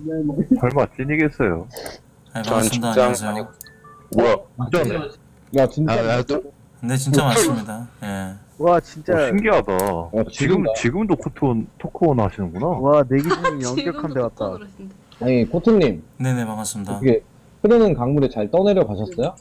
설마 찐이겠어요? 네, 전 반갑습니다. 직장 안녕하세요. 뭐야? 진짜네. 야 진짜 네, 진짜 많습니다. 예. 와 진짜 신기하다. 지금 지금도 토크온 하시는구나. 와 내 기준이 연격한 데 왔다. 아니 코트님 네네, 반갑습니다. 어떻게 흐르는 강물에 잘 떠내려 가셨어요?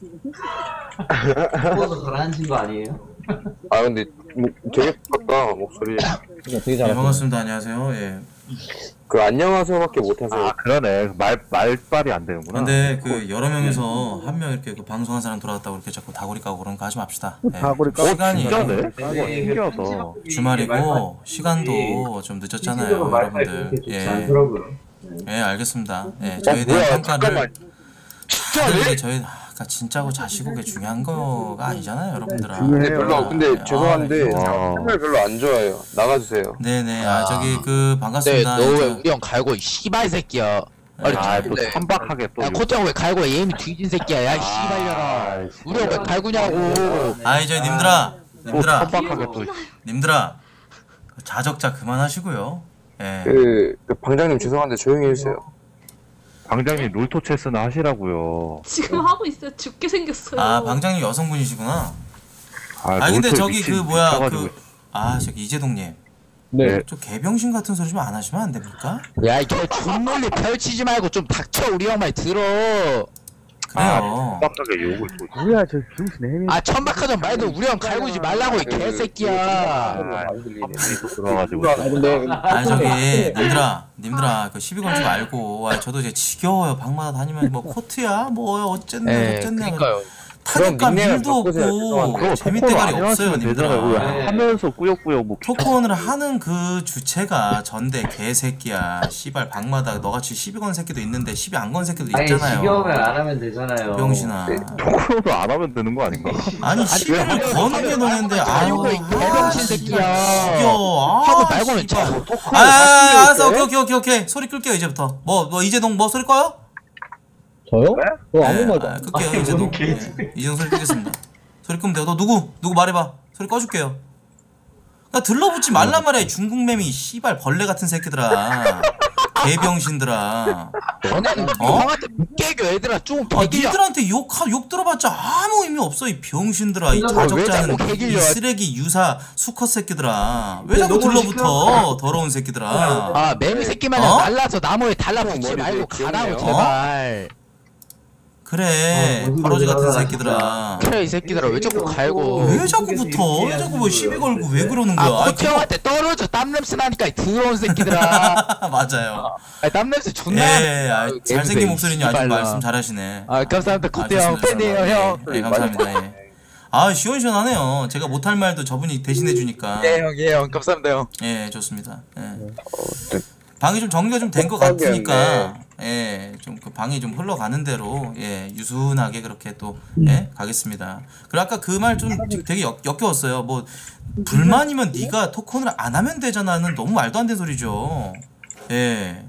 죽어서 가라앉힌 거 아니에요? 아 근데 되게 좋다 목소리. 그러니까 되게 네, 잘하셨어요. 반갑습니다. 안녕하세요. 예. 그 안녕하세요밖에 못하세요. 아 그러네. 말빨이 안 되는구나. 근데 그 여러 명에서 한 명 이렇게 그 방송한 사람 들어왔다고 이렇게 자꾸 다구리 까고 그런 거 하지 맙시다. 예. 다구리 까고 시간이 진짜네? 와 네, 신기하다. 주말이고 시간도 좀 늦었잖아요, 여러분들. 예. 예, 알겠습니다. 예, 저에 대한 뭐야 평가를 잠깐만. 다들 저희 진짜고 자시고게 중요한 거가 아니잖아요, 여러분들아. 근데 별로 근데 죄송한데 와. 정말 별로 안 좋아해요. 나가주세요. 네네, 저기 그 네, 반갑습니다. 너 왜 저- 우리 형 갈고 이 씨발 새끼야. 아니 아또 근데 천박하게 또. 야 코트 형왜 갈고 얘는 뒤진 새끼야. 야이 씨발려라. 우리 형 왜 갈구냐고. 아이 저희 님들아, 또 님들아, 천박하게 또. 님들아, 자적자 그만하시고요. 예. 그 방장님 죄송한데 조용히 해주세요. 방장님 롤토 체스나 하시라고요. 지금 하고 있어요. 죽게 생겼어요. 아 방장님 여성분이시구나. 아 근데 롤토에 저기 그 뭐야 미쳐가지고. 저기 이재동님, 네. 저 개병신 같은 소리 좀 안 하시면 안 됩니까? 야이 개 존놀리 펼치지 말고 좀 닥쳐. 우리 형 말 들어. 그래요. 천박하게 욕을 또. 뭐야 저 병신 해미. 아 천박하던 말도 우리 형 갈구지 말라고 이 개새끼야. 들어가지고. 아 근데 저기 님들아 그 시비 걸지 말고. 저도 이제 지겨워요. 방마다 다니면 뭐 코트야 뭐야 어쨌네 예, 어쨌네. 그러니까요. 타격감 닉네임 1도 바꾸세요. 없고 그거 재밌대가리 토크온 안 없어요, 하시면 되잖아요. 왜 님들아. 하면서 꾸역꾸역 뭐 토크온을 하는 그 주체가 전대 개새끼야. 씨발 방마다 너같이 시비 건 새끼도 있는데 시비 안 건 새끼도 아니 있잖아요. 지겨우면 안 하면 되잖아요. 병신아. 토크온도 안 하면 되는 거 아닌가? 아니 시비를 거는 게 너네인데 아유 이 개병신 새끼야. 지겨워. 하고 말고는 씨발. 자. 알았어. 오케이. 소리 끌게요 이제부터. 뭐 이재동 뭐 소리 꺼요? 저요? 저 아무 말도 안 끌게요 아니, 이재동. 뭔 개소리야. 이재동 소리 끄겠습니다. 소리 끄면 돼요. 너 누구 말해봐. 소리 꺼줄게요. 나 들러붙지 말란 말이야. 이 중국 매미 씨발 벌레 같은 새끼들아. 개병신들아. 너네는 형한테 묵개교 애들아 좀 개기야. 니들한테 욕 들어봤자 아무 의미 없어. 이 병신들아. 이 자적자는 자꾸 이 개길려? 쓰레기 유사 수컷 새끼들아. 왜 자꾸 들러붙어? 더러운 새끼들아. 아 매미 새끼마냥 어? 날라서 나무에 달라붙지 머리 말고 되게 가라고 귀엽네요. 제발. 그래 바로지 같은 새끼들아. 그래 이 새끼들아 왜 자꾸 갈고. 왜 자꾸 붙어? 왜 자꾸 뭐 시비 걸고 왜 그러는 거야? 아 아이, 코트 형한테 떨어져. 땀냄새 나니까 이 더러운 새끼들아. 맞아요. 아 땀냄새 존나. 예, 잘생긴 목소리니 아주 말씀 잘하시네. 아 감사합니다 코트 형 좋습니다, 팬이에요 좋습니다. 형. 예, 감사합니다. 예. 시원시원하네요. 제가 못할 말도 저분이 대신해 주니까. 예형 감사합니다 형. 예, 좋습니다. 예. 방이 좀 정리가 좀 된 것 같으니까 좀 그 방이 좀 흘러가는 대로 유순하게 그렇게 또 가겠습니다. 그리고 아까 그 말 좀 되게 역겨웠어요. 뭐 불만이면 네가 토큰을 안 하면 되잖아는 너무 말도 안 되는 소리죠. 예.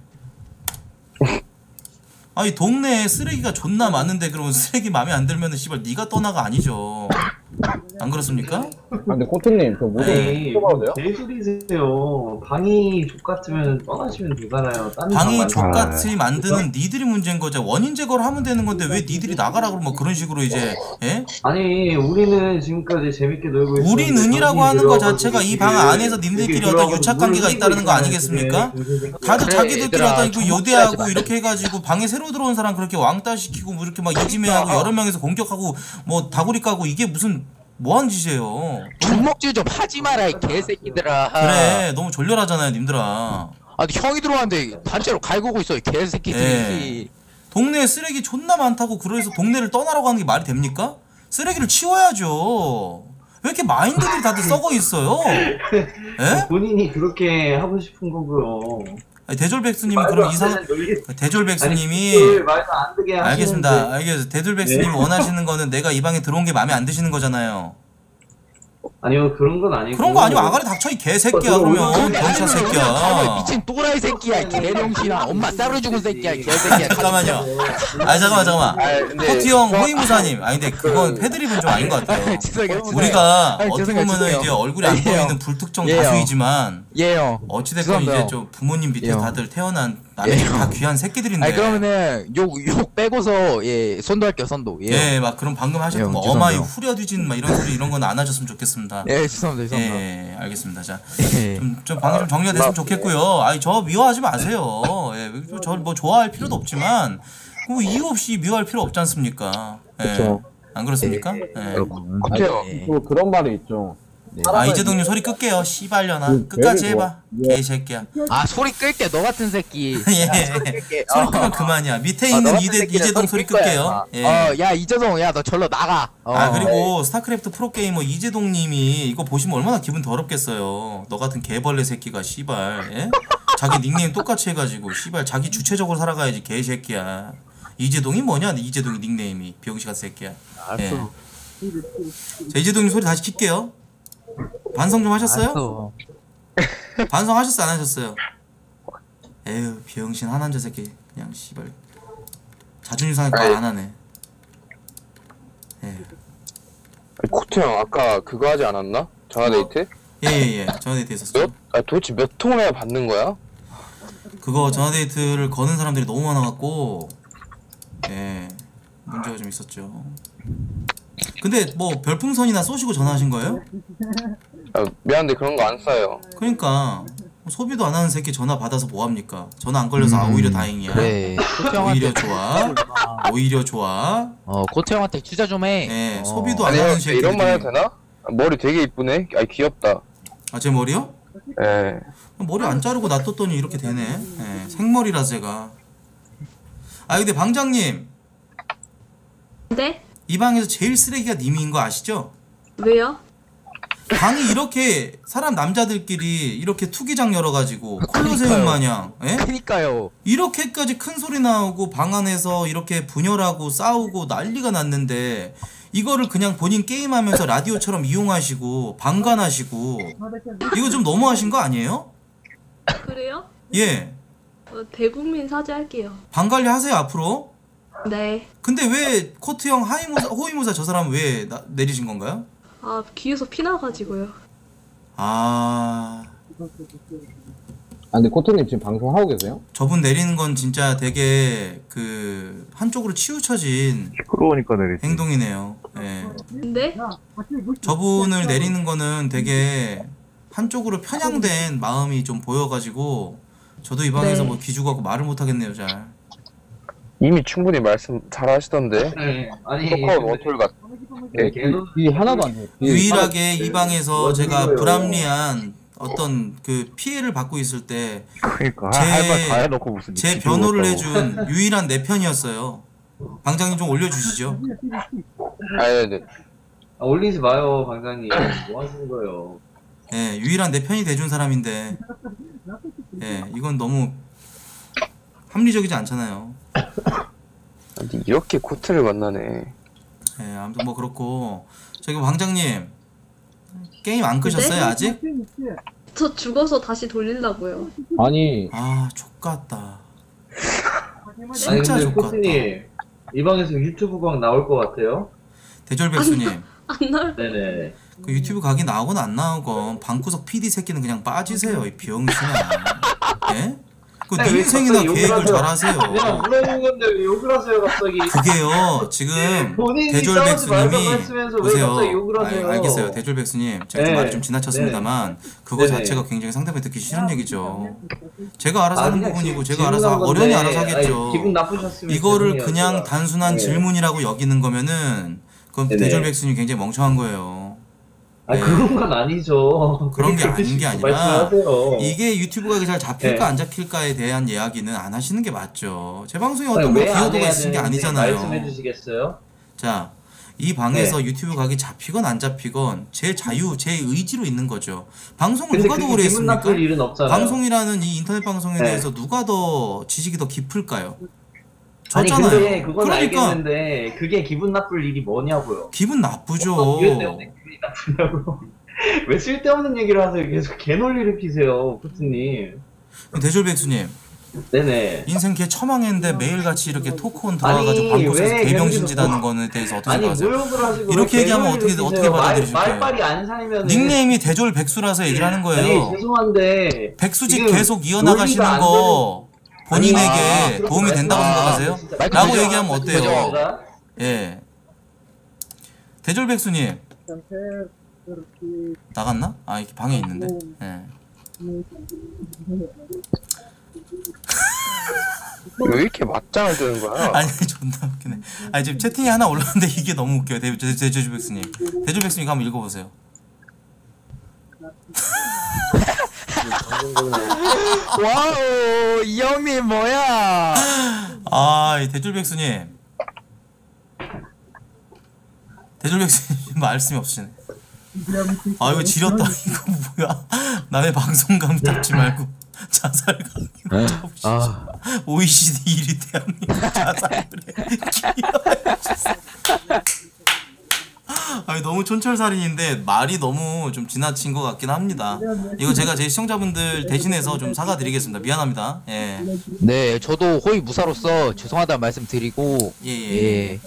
아니 동네에 쓰레기가 존나 많은데 그러면 쓰레기 마음에 안 들면은 씨발 네가 떠나가 아니죠. 안 그렇습니까? 아 근데 코트님 저 모든 아니 써봐도 돼요? 개소리세요. 방이 족같으면 떠나시면 되잖아요. 딴 방이 방 말고. 족같이 만드는 니들이 문제인 거죠. 원인 제거를 하면 되는 건데 왜 니들이 나가라 그러면 뭐 그런 식으로 이제 아니 우리는 지금까지 재밌게 놀고 있었는데 우리는이라고 하는 거 자체가 이 방 안에서 님들끼리 어떤 유착 관계가 있다는 거 아니겠습니까? 다들 그래, 자기들끼리 얘들아, 어떤 이거 정복하지 요대하고 말자. 이렇게 해가지고 방에 새로 들어온 사람 그렇게 왕따 시키고 뭐 이렇게 막 이지매하고 여러 명에서 공격하고 뭐 다구리 까고 이게 무슨 뭐하는 짓이에요? 주먹질 좀 하지 마라 이 개새끼들아. 그래 너무 졸렬하잖아요 님들아. 아 근데 형이 들어왔는데 단체로 갈구고 있어 이 개새끼들이. 동네에 쓰레기 존나 많다고 그래서 동네를 떠나라고 하는 게 말이 됩니까? 쓰레기를 치워야죠. 왜 이렇게 마인드들이 다들 썩어 있어요? 예? 본인이 그렇게 하고 싶은 거고요. 아니, 대졸백수님은 그럼 이상 대졸백수님이 말도 안 되게 알겠습니다. 알겠어요. 대졸백수님이 원하시는 거는 내가 이 방에 들어온 게 마음에 안 드시는 거잖아요. 아니요 그런 건 아니고. 그런 거 아니면 아가리 닥쳐 이 개새끼야 그러면 병신 새끼야. 미친 또라이 새끼야 이 개병신아. 엄마 쌀을 죽은 새끼야 이 개새끼야. 잠깐만요. 잠깐만. 코트 형 호위무사님. 아니 근데 그건 패드립은 좀 아닌 것 같아요. 죄송해요. 우리가 아니, 어떻게 죄송해요, 보면은 죄송해요. 이제 얼굴이 안 예, 보이는 형. 불특정 예, 형. 다수이지만 예 형. 어찌됐건 죄송합니다, 이제 형. 좀 부모님 밑에 예, 형. 다들 태어난 남의 집 다 귀한 새끼들인데. 아니 그러면은 욕 빼고서 예 손도 할게요 선도. 예, 막 그럼 방금 하셨던 예, 거 죄송합니다. 어마이 후려뒤진 막 이런 소리 이런 건 안 하셨으면 좋겠습니다. 예 죄송합니다 죄송합니다. 예, 알겠습니다. 자, 예. 좀 방금 좀 정리가 됐으면 좋겠고요. 아니 저 미워하지 마세요. 예, 저 뭐 좋아할 필요도 없지만 뭐 이유 없이 미워할 필요 없지 않습니까? 예, 그쵸. 안 그렇습니까? 예. 코트요. 예. 또 그런 말이 있죠. 아 이재동님 소리 끌게요. 씨발려나 끝까지 해봐. 개새끼야. 아 소리 끌게 너 같은 새끼. 예. 소리 끄면 그만이야. 밑에 있는 이재동 소리 끌게요. 예. 야 이재동 야 너 절로 나가. 아 그리고 스타크래프트 프로게이머 이재동님이 이거 보시면 얼마나 기분 더럽겠어요. 너 같은 개벌레 새끼가 씨발. 예? 자기 닉네임 똑같이 해가지고 씨발 자기 주체적으로 살아가야지 개새끼야. 이재동이 뭐냐? 이재동이 닉네임이 병신 같은 새끼야. 예. 자 이재동님 소리 다시 킬게요. 반성 좀 하셨어요? 반성 하셨어요? 안 하셨어요? 에휴 병신 하남자 새끼 그냥 씨발 자존심 상해 말 안 하네. 예. 코트 형 아까 그거 하지 않았나? 전화데이트? 예예예 전화데이트 했었죠. 도대체 몇 통을 해야 받는 거야? 그거 전화데이트를 거는 사람들이 너무 많아갖고 예 문제가 좀 있었죠. 근데 뭐 별풍선이나 쏘시고 전화하신 거예요? 미안한데 그런 거 안 써요. 그러니까 소비도 안 하는 새끼 전화 받아서 뭐합니까? 전화 안 걸려서 오히려 다행이야. 그래. 오히려 좋아. 오히려 좋아. 코트 형한테 투자 좀 해. 예 소비도 안 아니 하는 형 새끼. 이런 말 해도 되나? 머리 되게 이쁘네. 아이 귀엽다. 아제 머리요? 예. 머리 안 자르고 놔뒀더니 이렇게 되네. 예, 생머리라 제가. 아 근데 방장님 네? 이 방에서 제일 쓰레기가 님인 거 아시죠? 왜요? 방이 이렇게 사람 남자들끼리 이렇게 투기장 열어가지고 콜로세움 마냥 예? 그니까요. 이렇게까지 큰 소리 나오고 방 안에서 이렇게 분열하고 싸우고 난리가 났는데 이거를 그냥 본인 게임하면서 라디오처럼 이용하시고 방관하시고 이거 좀 너무하신 거 아니에요? 그래요? 예 대국민 사죄할게요. 방관리 하세요 앞으로. 네. 근데 왜 코트형 호위무사 저 사람 왜 내리신 건가요? 아 귀에서 피 나가지고요. 아 근데 코트님 지금 방송하고 계세요? 저분 내리는 건 진짜 되게 그 한쪽으로 치우쳐진 시끄러우니까 내리지. 행동이네요. 예. 근데 저분을 내리는 거는 되게 한쪽으로 편향된 마음이 좀 보여가지고 저도 이 방에서 네. 뭐 기죽하고 말을 못 하겠네요 잘. 이미 충분히 말씀 잘 하시던데. 네. 아니 토커 워툴 같. 이 하나도 안 돼. 유일하게 이 방에서 제가 불합리한 어떤 그 피해를 받고 있을 때 그러니까 제- 할 말 다 해놓고 무슨 제 기죽었다고. 변호를 해준 유일한 내 편이었어요. 방장님 좀 올려주시죠. 네. 올리지 마요 방장님. 뭐 하시는 거예요? 예, 유일한 내 편이 돼준 사람인데, 예, 이건 너무 합리적이지 않잖아요. 아니, 이렇게 코트를 만나네. 예, 아무튼 뭐 그렇고 저기 방장님 게임 안 끄셨어요 네? 아직? 저 죽어서 다시 돌리려고요. 아니 아 족같다. 아니 진짜 근데 족같다. 코트님 이 방에서 유튜브 각 나올 것 같아요? 대절백수님 안 나올. 네네. 그 유튜브 각이 나오건 안 나오건 방구석 PD 새끼는 그냥 빠지세요 이 병신아. 예? 그 아니, 네 왜 인생이나 갑자기 욕을 계획을 하세요? 잘 내가 하세요. 물어본 건데 왜 욕을 하세요 갑자기? 그게요 지금 본인이 싸우지 말라고 대졸백수님이 했으면서 왜 보세요. 갑자기 욕을 하세요? 알겠어요 대졸백수님 제가 좀 네. 말이 좀 지나쳤습니다만 그거 네네. 자체가 굉장히 상대방이 듣기 싫은 얘기죠. 제가 알아서 하는 그냥 부분이고 질- 제가 알아서 질문한 건데, 어련히 알아서 하겠죠. 아니, 기분 나쁘셨으면 이거를 죄송해요, 그냥 제가. 단순한 네. 질문이라고 여기는 거면은 그건 네네. 대졸백수님 굉장히 멍청한 거예요. 아 네. 그런 건 아니죠. 그런 게 그렇게 아닌 게 쉽게 아니라 말씀하세요. 이게 유튜브가 잘 잡힐까 네. 안 잡힐까에 대한 이야기는 안 하시는 게 맞죠. 제 방송에 아니, 어떤 뭐 왜안 기여도가 해야 있으신 게 되는지 아니잖아요. 말씀해 주시겠어요? 자, 이 방에서 유튜브 각이 잡히건 안 잡히건 제 자유, 제 의지로 있는 거죠. 방송을 근데 누가 더 그게 오래 기분 했습니까? 나쁠 일은 없잖아요. 방송이라는 이 인터넷 방송에 네. 대해서 누가 더 지식이 더 깊을까요? 아니 저잖아요. 근데 그건 그러니까 알겠는데 그게 기분 나쁠 일이 뭐냐고요. 기분 나쁘죠. 이것 때문에 기분이 나쁘냐고. 왜 쓸데없는 얘기를 하세요? 계속 개논리를 피세요, 코트님. 대졸백수님, 네네. 인생 개 처망했는데 매일같이 이렇게 토크온 들어가가지고 아니, 방구석에서 왜 개병신짓하는 계속- 거에 대해서 어떻게 아니 생각하세요? 모욕을 하시고 이렇게 왜 얘기하면 개논리를 어떻게 피세요? 받아들이실 거예요? 말빨이 안 살면 닉네임이 대졸백수라서 얘기를 하는 거예요. 아니 죄송한데 백수직 지금 계속 이어나가시는 논리가 안 거 본인에게 도움이 된다고 생각하세요? 마이크 라고 되죠? 얘기하면 어때요? 제가 예. 대졸백수님 나갔나? 아 이렇게 방에 있는데. 예. 왜 이렇게 맞짱을 뜨는 거야? 아니 존나 웃기네. 아니 지금 채팅이 하나 올랐는데 이게 너무 웃겨요. 대졸백수님. 대졸백수님 한번 읽어보세요. 와우 이 형님 뭐야? 아, 이 대졸백수님. 대졸백수님 말씀이 없으시네. 아 이거 지렸다. 이거 뭐야? 남의 방송감 잡지 말고 자살감 잡으시죠. OECD 1위 대한민국 자살을 해. 아니 너무 촌철살인인데 말이 너무 좀 지나친 것 같긴 합니다. 이거 제가 제 시청자분들 대신해서 좀 사과드리겠습니다. 미안합니다. 예. 네 저도 호의 무사로서 죄송하다는 말씀 드리고 예.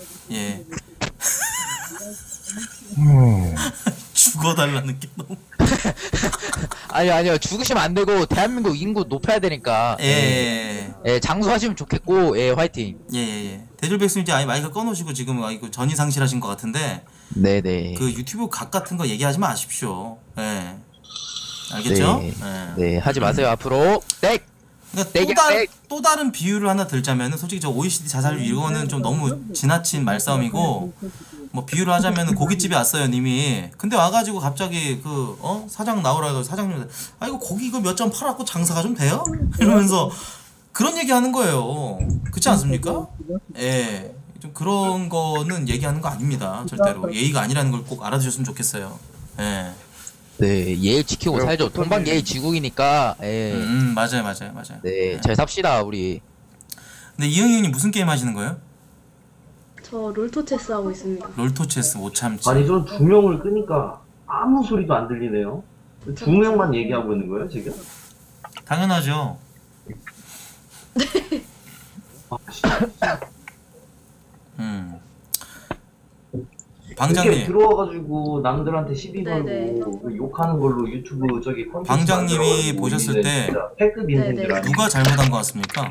죽어달라는 게 너무. 아니요 죽으시면 안 되고 대한민국 인구 높여야 되니까 예. 장수하시면 좋겠고 화이팅. 예. 대졸백수님 이제 아예 마이크 꺼놓으시고 지금 이거 전이 상실하신 것 같은데. 네네. 그 유튜브 각 같은 거 얘기하지 마십시오. 예. 알겠죠? 네. 예. 네 하지 마세요 앞으로. 네. 그러니까 또 다른 비유를 하나 들자면은 솔직히 저 OECD 자살률 이거는 좀 너무 지나친 말싸움이고 뭐 비유를 하자면은 고깃집에 왔어요 님이. 근데 와가지고 갑자기 그 사장 나오라 해서 사장님 아 이거 고기 이거 몇 점 팔았고 장사가 좀 돼요? 이러면서 그런 얘기 하는 거예요. 그렇지 않습니까? 예. 좀 그런 거는 얘기하는 거 아닙니다. 절대로 예의가 아니라는 걸 꼭 알아주셨으면 좋겠어요. 예. 네 예의 지키고 살죠. 동방 예의 지국이니까. 맞아요. 네 잘 삽시다 우리. 근데 이영희 형님 무슨 게임 하시는 거예요? 저 롤토체스 하고 있습니다. 롤토체스 못 참지. 아니 전 두 명을 끄니까 아무 소리도 안 들리네요. 두 명만 얘기하고 있는 거예요 지금? 당연하죠. 아, 진짜. 방장님. 이렇게 들어와가지고 남들한테 시비 걸고 네네. 욕하는 걸로 유튜브 저기 콘텐츠 방장님이 만들어가지고 보셨을 우리는 때 진짜 패급 인생들 네네. 아니에요? 누가 잘못한 것 같습니까?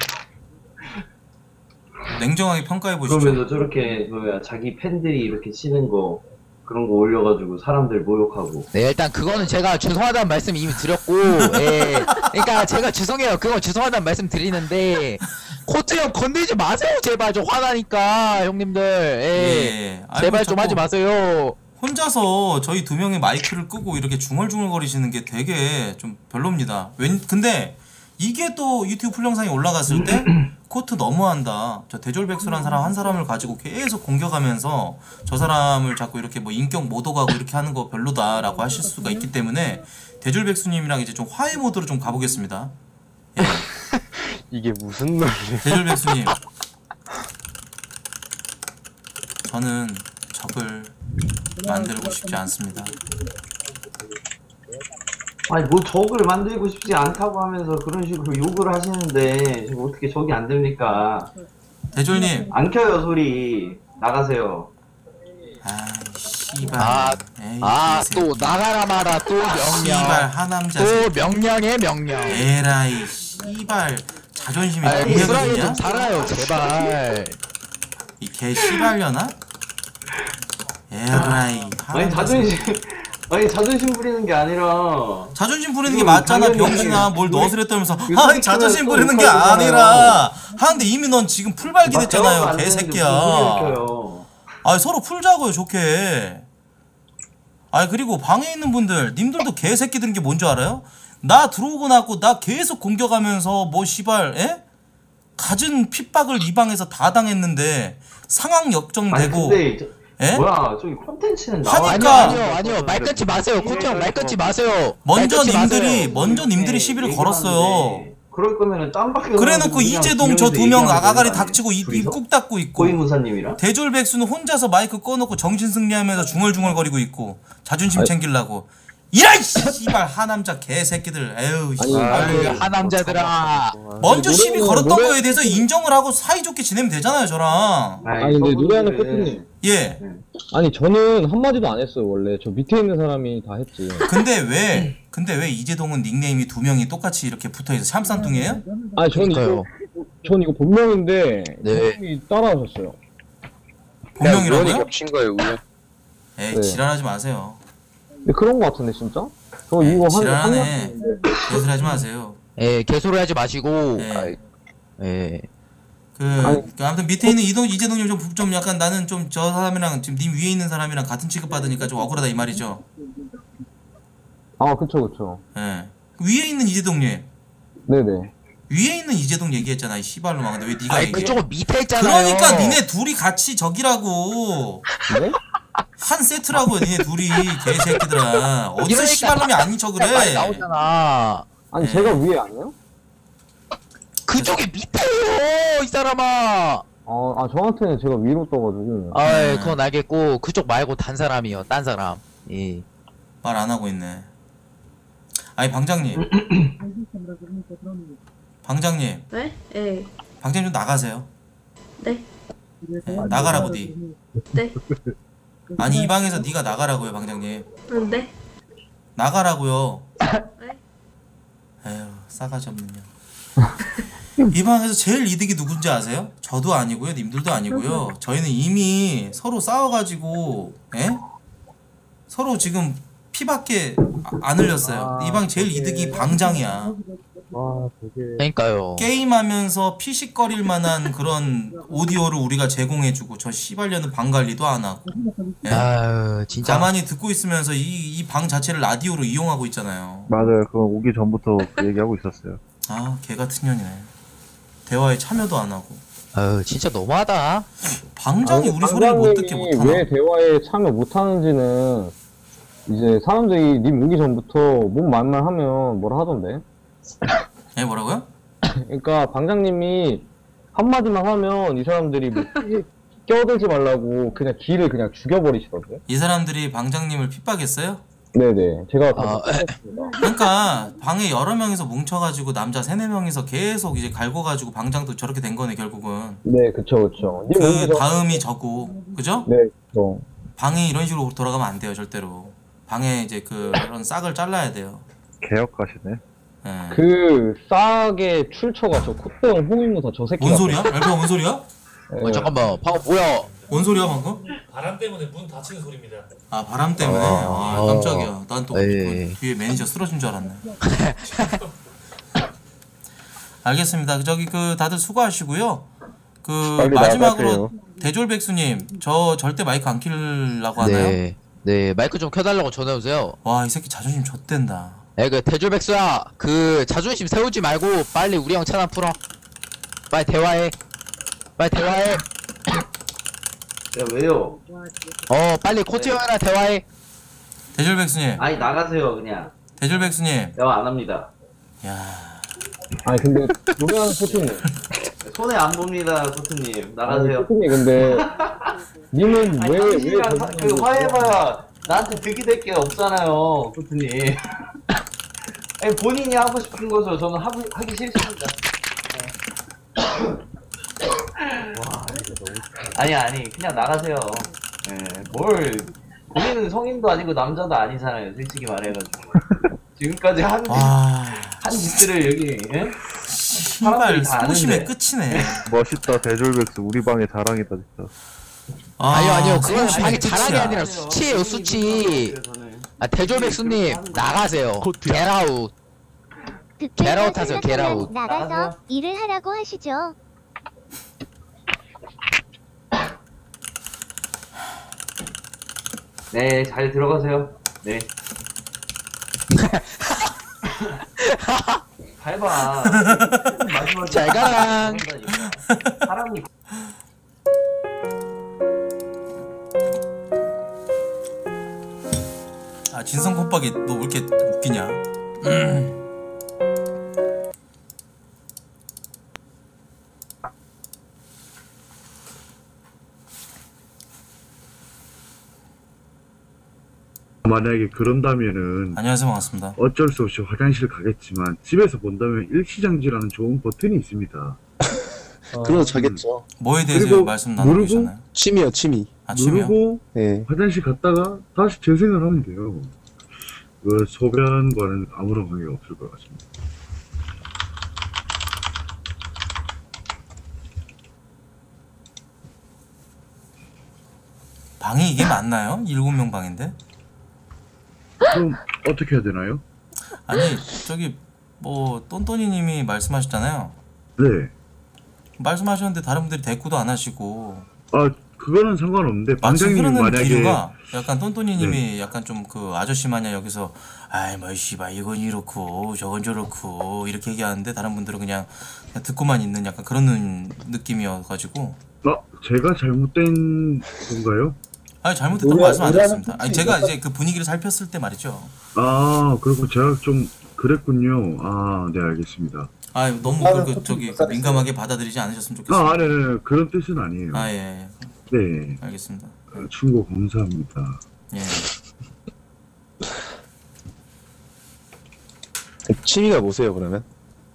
냉정하게 평가해 보시죠. 그러면서 저렇게 자기 팬들이 이렇게 치는 거 그런 거 올려가지고 사람들 모욕하고. 네 일단 그거는 제가 죄송하다는 말씀 이미 드렸고 그러니까 제가 죄송해요. 그건 죄송하다는 말씀 드리는데 코트 형 건들지 마세요 제발. 좀 화나니까 형님들. 예. 아이고, 제발 좀 자꾸 하지 마세요. 혼자서 저희 두 명의 마이크를 끄고 이렇게 중얼중얼거리시는 게 되게 좀 별로입니다. 근데 이게 또 유튜브 풀 영상이 올라갔을 때 코트 너무한다. 저 대졸백수란 사람 한 사람을 가지고 계속 공격하면서 저 사람을 자꾸 이렇게 뭐 인격 모독하고 이렇게 하는 거 별로다라고 하실 수가 있기 때문에 대졸백수님이랑 이제 좀 화해 모드로 좀 가보겠습니다. 예. 이게 무슨 말이야? 대졸백수님, 저는 적을 만들고 싶지 않습니다. 아니 뭐 적을 만들고 싶지 않다고 하면서 그런 식으로 욕을 하시는데 지금 어떻게 적이 안 됩니까? 대졸님, 안 켜요 소리. 나가세요. 씨발. 에이, 또 나가라 마라 또 명령. 씨발 하남자. 또 명령에 명령. 에라이 씨발 자존심이 무술하게 좀 공개거든요. 살아요 제발. 이 개 씨발려나? 에라이. 아니 자존심 부리는 게 아니라 자존심 부리는 게 맞잖아 당연히 병신아. 뭘 왜- 넣어서랬다면서 왜 아 소리 자존심 또 부리는 게 욕하고 아니라 하는데 이미 넌 지금 풀발기 막 됐잖아요 대화가 안 되는데 개새끼야. 무슨 소리를 켜요. 아 서로 풀자고요 좋게. 아 그리고 방에 있는 분들 님들도 개새끼들인 게 뭔지 알아요? 나 들어오고 나고 나 계속 공격하면서 뭐 씨발 에? 갖은 핍박을 이 방에서 다 당했는데 상황 아니 역정되고 근데 에? 뭐야 저기 콘텐츠는 나와. 하니까- 아니요 말 끊지 마세요. 코트 형 말 끊지 마세요. 먼저 말 끊지 님들이 마세요. 시비를 얘기를 걸었어요. 하는데 그럴 거면은 딴밖에 그래놓고 이재동 저 두 명 아가리 닥치고 입 꾹 닫고 있고 고인무사님이랑 대졸백수는 혼자서 마이크 꺼놓고 정신승리하면서 중얼중얼거리고 있고 자존심 챙기려고 이라이 씨발 하남자 개새끼들 에휴 씨발 하남자들아. 먼저 시비 노래- 걸었던 노래- 거에 대해서 인정을 하고 사이좋게 지내면 되잖아요 저랑. 아니 근데 노래하는 코트님. 예. 아니 저는 한마디도 안 했어요 원래. 저 밑에 있는 사람이 다 했지. 근데 왜 이재동은 닉네임이 두 명이 똑같이 이렇게 붙어있어? 샴쌍뚱이에요? 아니 저는 그러니까요. 전 이거 본명인데 네. 형님이 따라하셨어요. 우연히 본명이라고요? 겹친 거예요, 우연. 에이 네. 지랄하지 마세요. 근데 그런 거 같은데 진짜? 저 네, 이거 지랄하네. 개소리하지 마세요. 예, 개소리 하지 마시고. 예. 예. 그 아무튼 밑에 있는 이재동님 좀 약간 나는 좀 저 사람이랑 지금 님 위에 있는 사람이랑 같은 취급 받으니까 좀 억울하다 이 말이죠. 아 그쵸. 예. 위에 있는 이재동님. 네네. 위에 있는 이재동 얘기했잖아 이 씨발로 막. 근데 왜 네가 아니 얘기해? 그쪽은 밑에 있잖아요. 그러니까 니네 둘이 같이 저기라고. 네? 한 세트라고 니네 둘이 개새끼들아. 어디서 그러니까 씨발놈이 아닌 척을 많이 해. 나오잖아. 아니 네. 제가 위에 아니에요? 그쪽이 밑에요 이 사람아. 저한테는 제가 위로 떠가지고. 아, 그건 알겠고 그쪽 말고 단 사람이요. 딴 사람. 예. 말 안 하고 있네. 아니 방장님. 방장님. 네? 예. 방장님 좀 나가세요. 네? 네, 나가라고 니. 네? 아니 이 방에서 네가 나가라고요 방장님. 네? 나가라고요. 네? 에휴 싸가지 없는 년. 이 방에서 제일 이득이 누군지 아세요? 저도 아니고요 님들도 아니고요. 저희는 이미 서로 싸워가지고 서로 지금 피밖에 안 흘렸어요. 이 방 제일 이득이 방장이야. 와, 되게. 그러니까요. 게임하면서 피식거릴 만한 그런 오디오를 우리가 제공해주고 저 씨발년은 방 관리도 안 하고 아유 진짜. 가만히 듣고 있으면서 이 방 자체를 라디오로 이용하고 있잖아요. 맞아요. 그거 오기 전부터 그 얘기하고 있었어요. 아 개같은 년이네. 대화에 참여도 안 하고. 아유 진짜 너무하다. 방장이 우리 소리를 못 듣게 방장님이 못하나? 왜 대화에 참여 못하는지는 이제 사람들이 님 오기 전부터 뭔 말만 하면 뭐라 하던데. 예 뭐라고요? 그러니까 방장님이 한마디만 하면 이 사람들이 뭐 껴들지 말라고 그냥 길을 그냥 죽여버리시거든요. 이 사람들이 방장님을 핍박했어요? 네네. 제가 다 아, 못했습니다. 그러니까 방에 여러 명이서 뭉쳐가지고 남자 3-4명이서 계속 이제 갈궈가지고 방장도 저렇게 된 거네 결국은. 네, 그쵸. 님 그 오기 전- 다음이 저고 그죠? 네, 그쵸. 방이 이런 식으로 돌아가면 안 돼요 절대로. 방에 이제 그런 싹을 잘라야 돼요. 개혁가시네. 예. 그 싹의 출처가 저 콧대형 홍인무사 저 새끼. 뭔 소리야? 알파 뭔 소리야? 잠깐만 방금 뭐야? 뭔 소리야 방금? 바람 때문에 문 닫히는 소리입니다. 아 바람 때문에? 아 깜짝이야. 난 또 에이. 뒤에 매니저 쓰러진 줄 알았네. 알겠습니다. 저기 그 다들 수고하시고요. 그 빨리 마지막으로 나가세요. 대졸백수님 저 절대 마이크 안 킬라고 하나요? 네. 네 마이크 좀 켜달라고 전해오세요. 와 이 새끼 자존심 좆된다. 그 대졸백수야 그 자존심 세우지 말고 빨리 우리 형 차단 풀어. 빨리 대화해. 빨리 대화해. 야 왜요? 빨리 코트 형이랑 대화해. 대졸백수님. 아니 나가세요 그냥. 대졸백수님. 대화 안 합니다. 야 아니 근데 노래하는 코트님. 손에 안 봅니다 코트님. 나가세요. 코트님 근데 님은 아니 왜 당신이랑 그 저기서 화해봐야 나한테 득이 될 게 없잖아요 코트님. 아니 본인이 하고 싶은 거죠. 저는 하기 싫습니다. 아니 그냥 나가세요. 뭘 본인은 성인도 아니고 남자도 아니잖아요 솔직히 말해가지고. 지금까지 한 와. 짓들을 여기 신발 사람들이 다 소심의 아는데. 끝이네. 멋있다, 대졸백스. 우리 방의 자랑이다, 진짜. 아니요 그건 소심의 방이 자랑이 끝이야. 아니라 수치예요 수치. 아 대졸백수님 나가세요. 겟아웃. 겟아웃 하세요 겟아웃. 나가세요. 나가서 일을 하라고 하시죠. 네, 잘 들어가세요. 네. 밟아. 마지막에 잘 가라. 그런다니까. 사람이 아 진성 콧박이 너 왜 이렇게 웃기냐? 만약에 그런다면은 안녕하세요 반갑습니다. 어쩔 수 없이 화장실 가겠지만 집에서 본다면 일시정지라는 좋은 버튼이 있습니다. 그래도 자겠죠. 뭐에 대해서 그리고 말씀 나누고 누르고 계셨나요? 취미요, 취미. 아 취미요? 누르고 네. 화장실 갔다가 다시 재생을 하면 돼요. 그 소변과는 아무런 관계가 없을 것 같습니다. 방이 이게 맞나요? 7명 방인데? 그럼 어떻게 해야 되나요? 아니 저기 뭐 똔똔이님이 말씀하셨잖아요. 네. 말씀하셨는데 다른 분들이 대꾸도 안 하시고. 아 그거는 상관없는데 마치 방장님이 흐르는 만약에 기류가 약간 똔똔이님이 약간 좀 그 아저씨 마냥 여기서 아이 뭐 씨발 이건 이렇고 저건 저렇고 이렇게 얘기하는데 다른 분들은 그냥 듣고만 있는 약간 그런 느낌이어가지고. 제가 잘못된 건가요? 아니 잘못했다고 말씀 안 드렸습니다. 아니 제가 이제 그 분위기를 살폈을 때 말이죠. 아 그렇고 제가 좀 그랬군요. 아 네 알겠습니다. 아 너무 저기 민감하게 받아들이지 않으셨으면 좋겠어요. 아 네네 그런 뜻은 아니에요. 아 예. 네. 알겠습니다. 충고 감사합니다. 예. 취미가 뭐세요 그러면?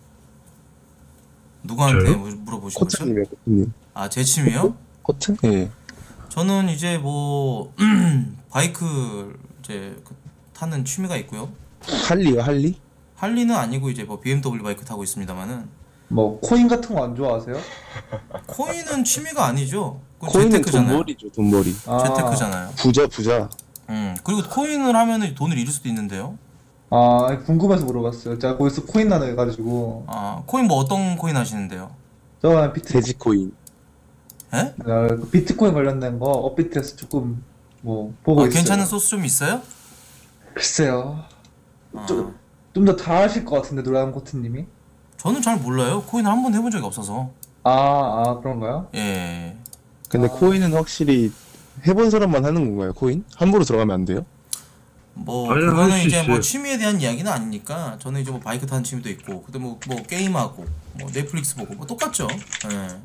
누구한테 저요? 물어보신 거죠? 코트님이요 코트님. 아 제 취미요? 코트? 예. 저는 이제 뭐 바이크 이제 타는 취미가 있고요. 할리요 할리? 할리는 아니고 이제 뭐 BMW 바이크 타고 있습니다만은 뭐 코인 같은 거 안 좋아하세요? 코인은 취미가 아니죠. 그건 코인은 재테크잖아요. 돈벌이죠 돈벌이. 재테크잖아요. 부자. 그리고 코인을 하면은 돈을 잃을 수도 있는데요. 아 궁금해서 물어봤어요. 제가 거기서 코인 나눠 해가지고. 아 코인 뭐 어떤 코인 하시는데요? 저는 돼지코인. 에? 그 비트코인 관련된 거 업비트에서 조금 뭐 보고 있어요. 괜찮은 소스 좀 있어요? 글쎄요. 좀 더 다 아실 것 같은데 노란 코트님이? 저는 잘 몰라요. 코인을 한 번 해본 적이 없어서. 그런가요? 예. 근데 코인은 확실히 해본 사람만 하는 건가요 코인? 함부로 들어가면 안 돼요? 뭐 아니, 그거는 할수 이제 뭐 있어요. 취미에 대한 이야기는 아니니까 저는 이제 뭐 바이크 타는 취미도 있고 그때 뭐 게임하고 뭐 넷플릭스 보고 뭐 똑같죠. 예.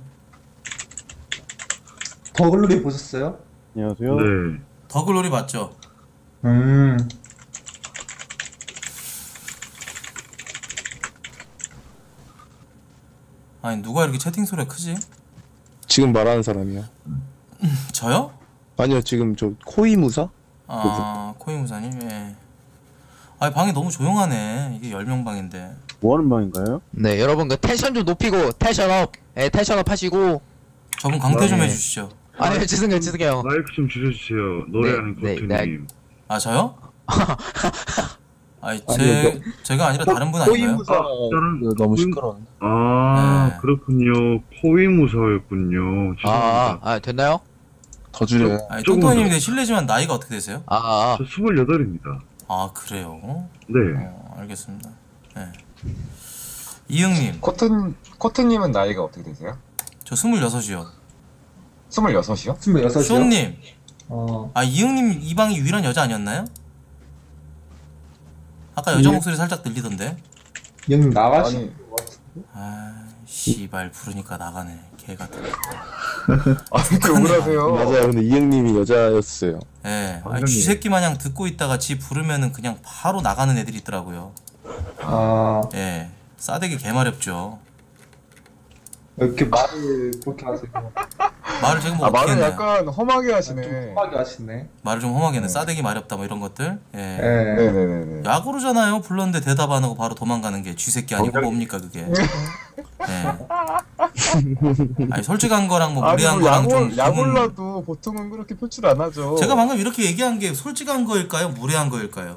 더글로리 보셨어요? 안녕하세요. 네. 더글로리 맞죠? 아니 누가 이렇게 채팅 소리가 크지? 지금 말하는 사람이요. 저요? 아니요 지금 저 코이무사? 아 코인무사님. 예. 아니 방이 너무 조용하네. 이게 10명 방인데. 뭐 하는 방인가요? 네 여러분 그 텐션 좀 높이고 텐션업 텐션업 하시고. 저분 강퇴 좀 네. 해주시죠. 아니 죄송해요. 마이크 좀 줄여주세요. 노래하는 네, 코트님. 아 저요? 아니 아니요, 제가 아니라 다른 분 아닌가요? 코이무사 너무 시끄러운데. 아 네. 그렇군요. 코이무사였군요. 죄송합니다. 됐나요? 더 줄여요. 아니 조금 똥똥님 더. 근데 실례지만 나이가 어떻게 되세요? 아 저 28입니다. 아 그래요? 네. 알겠습니다. 네. 이응님 코트님은 나이가 어떻게 되세요? 저 26이요. 26이요? 26이요? 수호님 아 이응님 이 방이 유일한 여자 아니었나요? 아까 여자 목소리 살짝 들리던데. 형님 나가시. 아니 아 씨발 부르니까 나가네 개 같은. 왜 우울하세요? 맞아요. 근데 이형님이 여자였어요. 예. 아니, 쥐새끼 마냥 듣고 있다가 지 부르면은 그냥 바로 나가는 애들이 있더라고요. 예. 싸대기 개마렵죠. 왜 이렇게 말을 그렇게 하세요? 말을 제가 뭐 어떻게 말을 했나요? 약간 험하게 하시네. 좀 험하게 하시네. 말을 좀 험하게 했네. 싸대기 마렵다 뭐 이런 것들. 예. 네네네네. 야구르잖아요. 불렀는데 대답 안 하고 바로 도망가는 게 쥐새끼 아니고 뭡니까 그게. 예. 아니 솔직한 거랑 뭐 무례한 거랑 좀 야골라도 보통은 그렇게 표출 안 하죠. 제가 방금 이렇게 얘기한 게 솔직한 거일까요? 무례한 거일까요?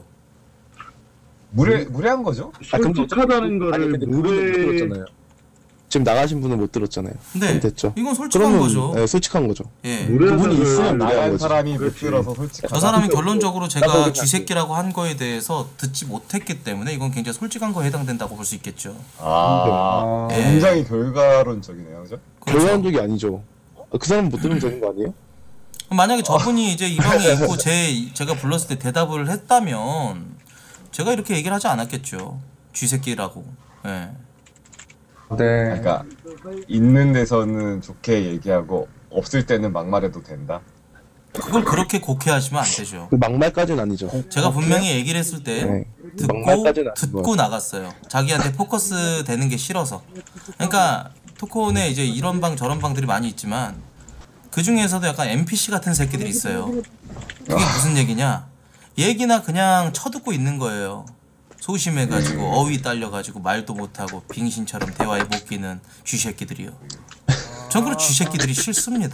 무례한 거죠? 솔직하다는 거를 근데 그분은 못 들었잖아요. 지금 나가신 분은 못 들었잖아요. 네. 됐죠. 이건 솔직한 그러면, 거죠. 네, 솔직한 거죠. 예. 그분이 있으면 무례한 나간 거지. 사람이 못 들어서 솔직하다. 저 사람이 결론적으로 제가 쥐새끼라고 한 거에 대해서 듣지 못했기 때문에 이건 굉장히 솔직한 거에 해당된다고 볼 수 있겠죠. 예. 굉장히 결과론적이네요, 그죠? 결과론적이 아니죠. 그 사람 못 들으면 되는 거 아니에요? 만약에 저분이 이제 이 방에 있고 제가 불렀을 때 대답을 했다면 제가 이렇게 얘기를 하지 않았겠죠. 쥐새끼라고. 예. 네. 그러니까 있는 데서는 좋게 얘기하고 없을 때는 막말해도 된다. 그걸 그렇게 곡해하시면 안 되죠. 그 막말까지는 아니죠. 제가 분명히 얘기를 했을 때 막말까지는 듣고 나갔어요. 자기한테 포커스 되는 게 싫어서. 그러니까 토크온에 이제 이런 방 저런 방들이 많이 있지만 그 중에서도 약간 NPC 같은 새끼들이 있어요. 그게 무슨 얘기냐? 얘기나 그냥 쳐듣고 있는 거예요. 소심해가지고 어휘 딸려가지고 말도 못하고 빙신처럼 대화에 못 끼는 쥐새끼들이요. 전 그런 쥐새끼들이 싫습니다.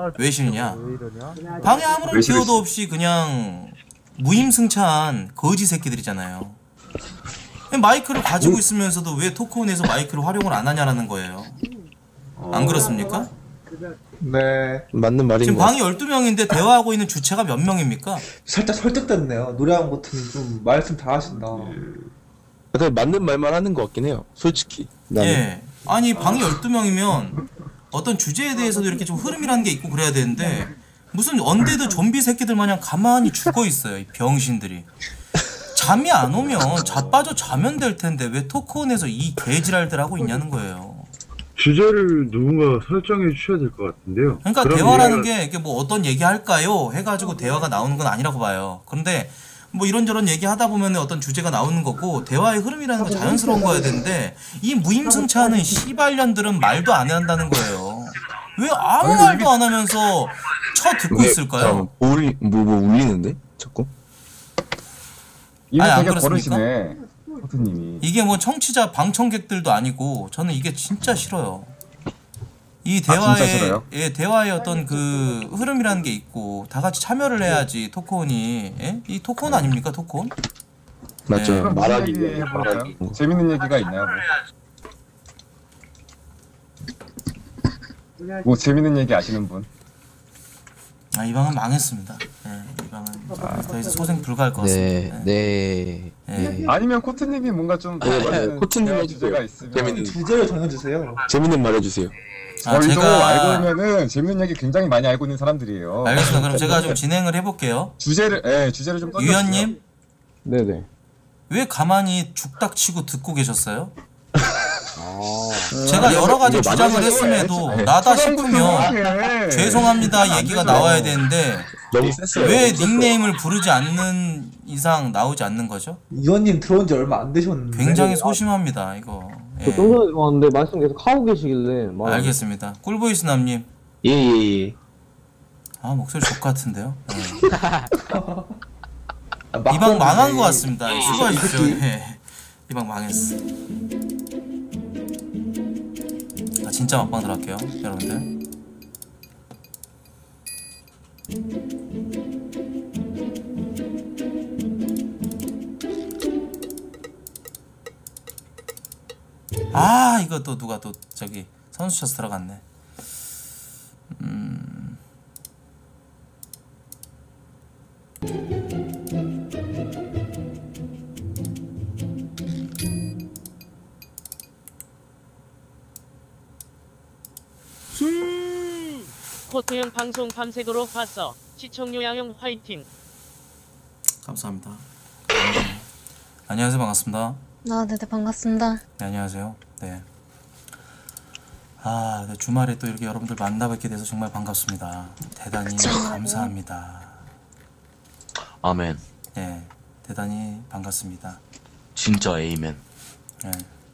왜 싫냐? 왜 이러냐? 방에 아무런 왜 기여도 싫으시- 없이 그냥 무임승차한 거지 새끼들이잖아요. 마이크를 가지고 있으면서도 왜 토크온에서 마이크를 활용을 안 하냐라는 거예요. 안 그렇습니까? 네. 맞는 말인 지금 것 방이 12명인데 대화하고 있는 주체가 몇 명입니까? 살짝 설득됐네요. 노래한 것은 좀 말씀 다 하신다. 같아요. 맞는 말만 하는 것 같긴 해요. 솔직히. 나는. 예. 아니 방이 12명이면 어떤 주제에 대해서도 이렇게 좀 흐름이라는 게 있고 그래야 되는데 무슨 언데드 좀비 새끼들 마냥 가만히 죽어 있어요. 이 병신들이. 잠이 안 오면 자빠져 자면 될 텐데 왜 토크온에서 이 개지랄들 하고 있냐는 거예요. 주제를 누군가 설정해 주셔야 될 것 같은데요. 그러니까 그럼 대화라는 얘가- 게 이게 뭐 어떤 얘기 할까요? 해가지고 대화가 나오는 건 아니라고 봐요. 그런데 뭐 이런저런 얘기 하다 보면 어떤 주제가 나오는 거고 대화의 흐름이라는 건 자연스러운 거야 되는데 이 무임승차하는 씨발년들은 말도 안 한다는 거예요. 왜 아무 말도 안 하면서 듣고 있을까요? 뭐 울리는데? 자꾸? 이거 아니, 안 되게 그렇습니까? 버릇이네. 코트님이. 이게 뭐 청취자 방청객들도 아니고 저는 이게 진짜 싫어요. 이 진짜 대화의 싫어요? 대화의 어떤 그 흐름이라는 게 있고 다 같이 참여를 해야지 토크온이 예? 이 토크온 아닙니까 토크온? 맞죠. 네. 그럼 말하기 무슨 얘기 위해 해볼까요? 말하기. 재밌는 얘기가 있나요? 뭐 재밌는 얘기 아시는 분? 아, 이 방은 망했습니다. 예, 이 방은 더 이상 소생 불가할 것 같습니다. 네. 예. 아니면 코트님이 뭔가 좀 맞아요. 코트님 대화 해주세요. 주제가 있으면 재밌는 주제를 정해주세요. 재밌는 말 해주세요. 저희도 알고 있면은 재밌는 얘기 굉장히 많이 알고 있는 사람들이에요. 알겠습니다. 그럼 제가 좀 진행을 해볼게요. 주제를 좀 던져주세요. 유현님 네네. 왜 가만히 죽닥치고 듣고 계셨어요? 제가 여러 가지 주장을 했음에도 나다 싶으면 죄송합니다 얘기가 나와야 되는데 너무 셌어요. 왜 닉네임을 부르지 않는 이상 나오지 않는 거죠? 이원님 들어온 지 얼마 안 되셨는데. 굉장히 소심합니다 이거. 예. 좀 전에 들어왔는데 말씀 계속 하고 계시길래 알겠습니다. 꿀보이스 남님. 예예예. 아 목소리 족 같은데요? 예. 이 방 망한 것 같습니다. 수고하십시오. 예. 이 방 망했어. 나 진짜 막방 들어갈게요 여러분들. 아 이거 또 누가 또 저기 선수 쳐서 들어갔네. 코트형 방송 밤새도록 봤어. 시청료 양형 화이팅. 감사합니다. 안녕하세요 반갑습니다. 네네 반갑습니다. 네 안녕하세요. 네. 아 네, 주말에 또 이렇게 여러분들 만나뵙게 돼서 정말 반갑습니다. 대단히 감사합니다. 아멘. 네 대단히 반갑습니다. 진짜 에이멘. 네.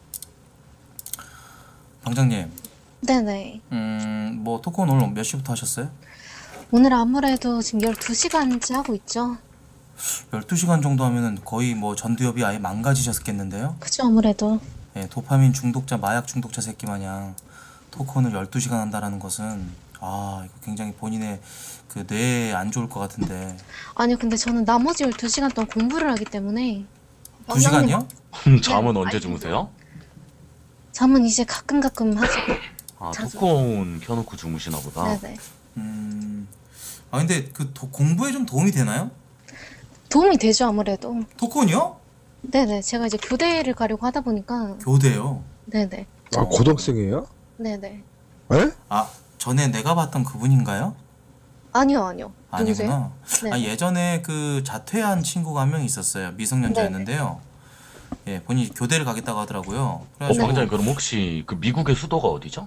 방장님. 네네. 뭐 토크온 오늘 몇 시부터 하셨어요? 오늘 아무래도 지금 12시간째 하고 있죠. 12시간 정도 하면은 거의 뭐 전두엽이 아예 망가지셨겠는데요? 그죠 아무래도. 예, 도파민 중독자, 마약 중독자 새끼 마냥 토크온을 12시간 한다라는 것은 아 이거 굉장히 본인의 그 뇌에 안 좋을 것 같은데. 아니요 근데 저는 나머지 12시간 동안 공부를 하기 때문에 2시간이요? 잠은 언제 주무세요? 잠은 이제 가끔 하죠. 아 자주. 토크온 켜놓고 주무시나 보다. 네네. 아 근데 그 공부에 좀 도움이 되나요? 도움이 되죠 아무래도. 토크온이요? 네네 제가 이제 교대를 가려고 하다 보니까. 교대요? 네네. 아 고등학생이에요? 네네. 에? 아 전에 내가 봤던 그분인가요? 아니요. 누구세요? 아니구나. 네. 아, 예전에 그 자퇴한 친구가 한 명 있었어요. 미성년자였는데요. 예, 본인이 교대를 가겠다고 하더라고요. 그래가지고 방장님 그럼 혹시 그 미국의 수도가 어디죠?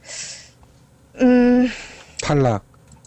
탈락.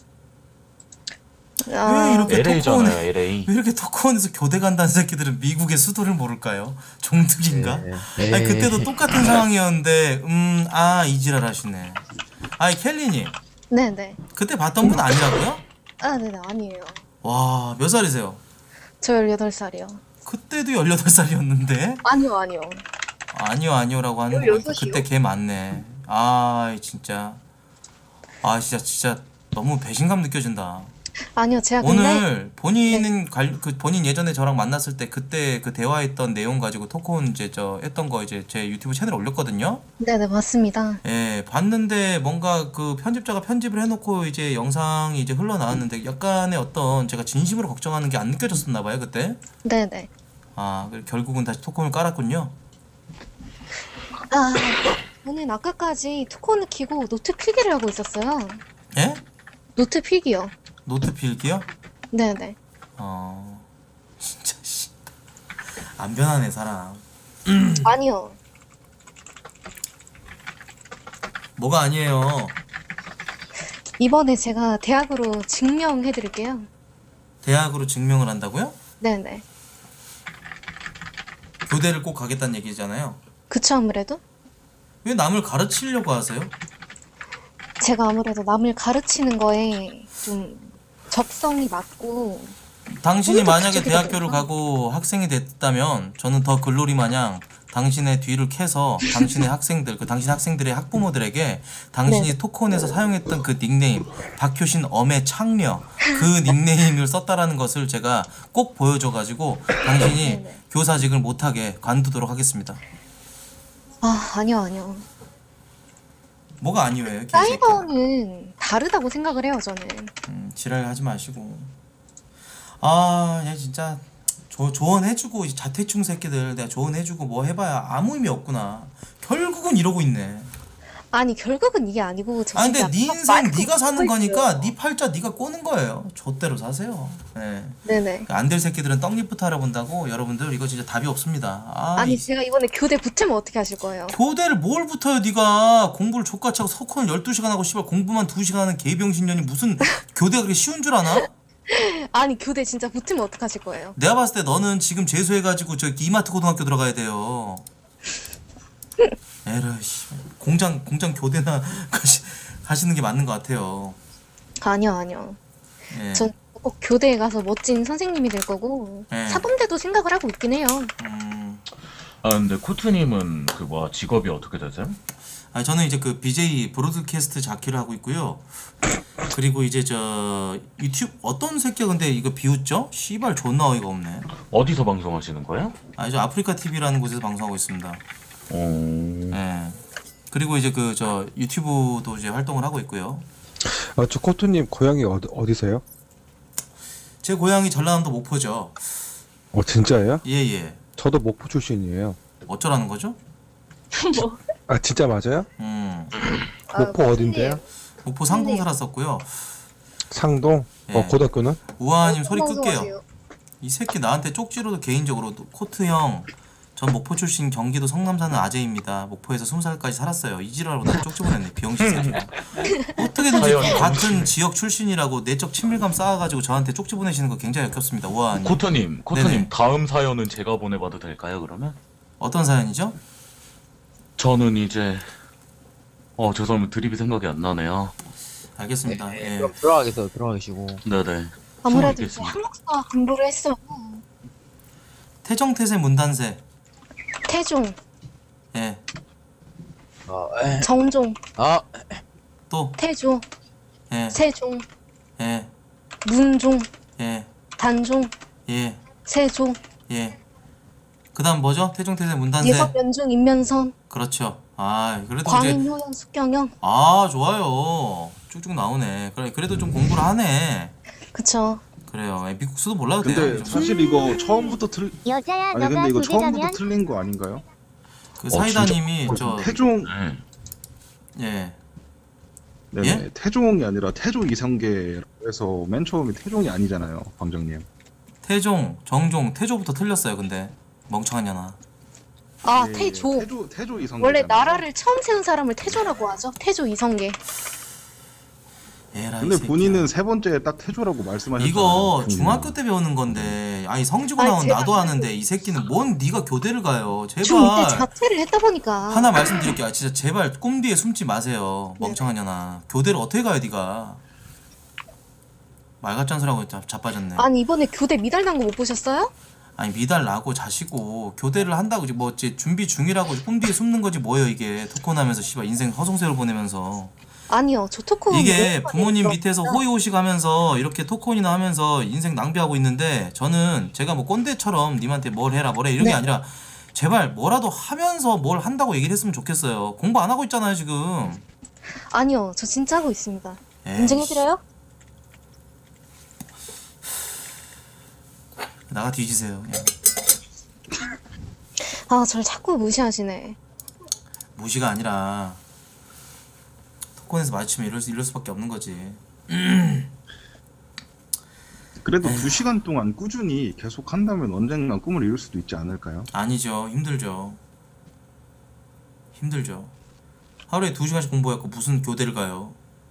왜 이렇게 LA잖아요, 토크온에 LA. 왜 이렇게 토크온에서 교대 간다는 새끼들은 미국의 수도를 모를까요? 종특인가? 네. 아니 그때도 똑같은 상황이었는데 이지랄 하시네. 아니 켈리님 네네. 그때 봤던 분 아니라고요? 아 네네 아니에요. 와 몇 살이세요? 저 18살이요. 그때도 18살이었는데? 아니요. 아니요라고 하는 거 보니까 16이요? 그때 걔 맞네. 아 진짜 진짜 너무 배신감 느껴진다. 아니요, 제가 오늘 본인은 본인 예전에 저랑 만났을 때 그때 그 대화했던 내용 가지고 토크온 이제 했던 거 이제 제 유튜브 채널에 올렸거든요. 네네, 맞습니다. 예, 봤는데 뭔가 그 편집자가 편집을 해놓고 이제 영상이 이제 흘러나왔는데 약간의 어떤 제가 진심으로 걱정하는 게 안 느껴졌었나 봐요 그때. 네네. 아, 결국은 다시 토크온을 깔았군요. 아, 저는 아까까지 투콘을 키고 노트 필기를 하고 있었어요. 예? 노트 필기요. 노트 필기요? 네네. 진짜 씨. 안 변하네 사람. 아니요. 뭐가 아니에요. 이번에 제가 대학으로 증명해드릴게요. 대학으로 증명을 한다고요? 네네. 교대를 꼭 가겠다는 얘기잖아요. 그쵸, 아무래도? 왜 남을 가르치려고 하세요? 제가 아무래도 남을 가르치는 거에 좀 적성이 맞고. 당신이 만약에 그쪽이 대학교를 가고 학생이 됐다면 저는 더 글로리 마냥 당신의 뒤를 캐서 당신의 학생들, 당신 학생들의 학부모들에게 당신이 네. 토크온에서 사용했던 그 닉네임 박효신 엄의 창녀 그 닉네임을 썼다라는 것을 제가 꼭 보여줘가지고 당신이 교사직을 못하게 관두도록 하겠습니다. 아, 아니요. 뭐가 아니에요? 사이버는 다르다고 생각을 해요, 저는. 지랄하지 마시고. 아, 야 진짜 조언해주고 자퇴충 새끼들 내가 조언해주고 뭐 해봐야 아무 의미 없구나. 결국은 이러고 있네. 아니, 결국은 이게 아니고. 아 근데 네 인생 네가 사는 거니까 네 팔자 네가 꼬는 거예요. 좆대로 사세요. 네. 네네. 안 될 새끼들은 떡잎부터 알아본다고. 여러분들 이거 진짜 답이 없습니다. 아니, 제가 이번에 교대 붙으면 어떻게 하실 거예요? 교대를 뭘 붙어요 네가. 공부를 족같이 하고 석훈 12시간 하고 씨발 공부만 2시간 하는 개병신년이 무슨 교대가 그렇게 쉬운 줄 아나? 아니, 교대 진짜 붙으면 어떡하실 거예요? 내가 봤을 때 너는 지금 재수해가지고 저 이마트 고등학교 들어가야 돼요. 에라 씨 공장 교대나 가시는 게 맞는 것 같아요. 아니요. 예. 전 꼭 교대에 가서 멋진 선생님이 될 거고 예. 사범대도 생각을 하고 있긴 해요. 아 근데 코트님은 그 뭐야 직업이 어떻게 되세요? 아 저는 이제 그 BJ 브로드캐스트 자키를 하고 있고요. 그리고 이제 저 유튜브 어떤 새끼가 근데 이거 비웃죠? 씨발 존나 어이가 없네. 어디서 방송하시는 거예요? 아 저 아프리카 TV라는 곳에서 방송하고 있습니다. 예. 그리고 이제 그 저 유튜브도 이제 활동을 하고 있고요. 아, 저 코트님 고향이 어디세요? 제 고향이 전라남도 목포죠. 진짜예요? 예예. 저도 목포 출신이에요. 어쩌라는 거죠? 뭐? 아, 진짜 맞아요? 목포 어딘데요? 목포 상동 살았었고요. 상동? 예. 고등학교는? 우아님 소리 방송하세요. 끌게요. 이 새끼 나한테 쪽지로도 개인적으로 코트 형, 전 목포 출신 경기도 성남 사는 아재입니다. 목포에서 20살까지 살았어요. 이지랄하고 나 쪽지 보냈네. 비용신 새끼가. 어떻게든지 같은 지역 출신이라고 내적 친밀감 쌓아가지고 저한테 쪽지 보내시는 거 굉장히 역겹습니다. 우아님. 코트님 네네. 다음 사연은 제가 보내봐도 될까요 그러면? 어떤 사연이죠? 저는 이제 죄송합니다 드립이 생각이 안 나네요. 알겠습니다. 예. 그럼 들어가시고. 네네. 아무래도 이제 한국사 공부를 했어요. 태정태세 문단세. 태종, 예. 정종, 또. 태조, 예. 세종, 예. 문종, 예. 단종, 예. 세종, 예. 그다음 뭐죠? 태정태세 문단세. 예석, 연중, 인면선, 그렇죠. 아 그래도 광인, 이제 효연, 숙경영. 아 좋아요. 쭉쭉 나오네. 그래도 좀 공부를 하네. 그쵸. 그래요. 미국 수도 몰라도 돼요. 근데 사실 이거 처음부터 여자야 아니 너가 근데 이거 처음부터 부자면 틀린 거 아닌가요? 그 사이다님이 저 태종 예. 네네 예? 태종이 아니라 태조 이성계에서 맨 처음에 태종이 아니잖아요, 방장님. 태종, 정종, 태조부터 틀렸어요. 근데 멍청한 년아. 아, 예, 태조. 태조 이성계. 원래 나라를 처음 세운 사람을 태조라고 하죠. 태조 이성계. 에라, 근데 본인은 세 번째 딱 태조라고 말씀하셨잖아요. 이거 중학교 때 배우는 건데 아니 성지고 나온 제가 나도 아는데 이 새끼는 뭔 네가 교대를 가요. 제발 중2 때 자퇴를 했다 보니까. 하나 말씀드릴게요. 진짜 제발 꿈 뒤에 숨지 마세요. 멍청한 년아. 교대를 어떻게 가요 네가. 말 같지 않은 소리하고 자빠졌네. 아니, 이번에 교대 미달 난 거 못 보셨어요? 아니 미달 나고 자시고 교대를 한다고 뭐 준비 중이라고 꿈 뒤에 숨는 거지 뭐예요 이게. 토콘하면서 씨발 인생 허송세월 보내면서 아니요, 저 토크온 이게 못 부모님 받았어요. 밑에서 호의호식 하면서 이렇게 토크온이나 하면서 인생 낭비하고 있는데 저는 제가 뭐 꼰대처럼 님한테 뭘 해라 뭐래 이런 게 네. 아니라 제발 뭐라도 하면서 뭘 한다고 얘기를 했으면 좋겠어요. 공부 안 하고 있잖아요 지금. 아니요, 저 진짜 하고 있습니다. 에이, 인증해드려요? 나가 뒤지세요. 그냥. 아, 저를 자꾸 무시하시네. 무시가 아니라 토크온에서 마주치면 이럴 수밖에 없는 거지. 그래도 2시간 동안 꾸준히 계속 한다면 언젠간 꿈을 이룰 수도 있지 않을까요? 아니죠. 힘들죠. 힘들죠. 하루에 2시간씩 공부해갖고 무슨 교대를 가요.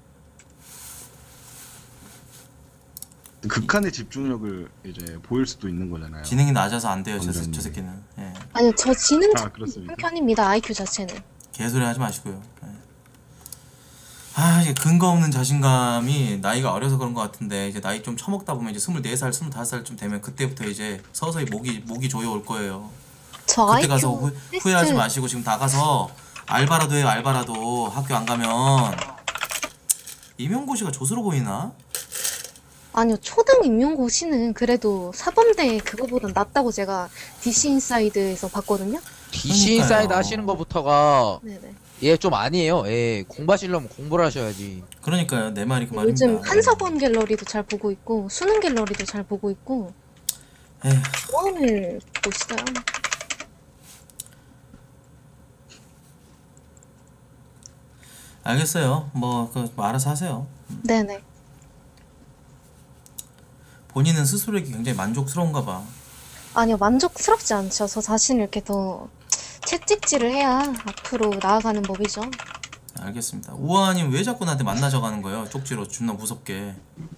극한의 집중력을 이제 보일 수도 있는 거잖아요. 지능이 낮아서 안 돼요. 저 완전히. 새끼는. 예. 아니요, 저 지능 아, 그렇습니까? 편입니다. IQ 자체는. 개소리 하지 마시고요. 예. 아, 이게 근거 없는 자신감이 나이가 어려서 그런 것 같은데 이제 나이 좀 처먹다 보면 이제 24살, 25살쯤 되면 그때부터 이제 서서히 목이 조여 올 거예요. 저 그때 IQ 가서 후회하지 테스트- 마시고 지금 나가서 알바라도 해요. 알바라도 학교 안 가면 임용고시가 조수로 보이나? 아니요, 초등 임용고시는 그래도 사범대 그거보단 낫다고 제가 DC 인사이드에서 봤거든요. DC 인사이드 하시는 것부터가 네네. 예 좀 아니에요. 예 공부하시려면 공부를 하셔야지. 그러니까요. 내 말이 그 말입니다. 요즘 한서본 갤러리도 잘 보고 있고 수능 갤러리도 잘 보고 있고 에휴. 조언을 보시다. 알겠어요. 뭐 알아서 하세요. 네네. 본인은 스스로에게 굉장히 만족스러운가 봐. 아니요, 만족스럽지 않죠. 저 자신을 이렇게 더 채찍질을 해야 앞으로 나아가는 법이죠. 알겠습니다. 우아님 왜 자꾸 나한테 만나자고 가는 거예요? 쪽지로 존나 무섭게.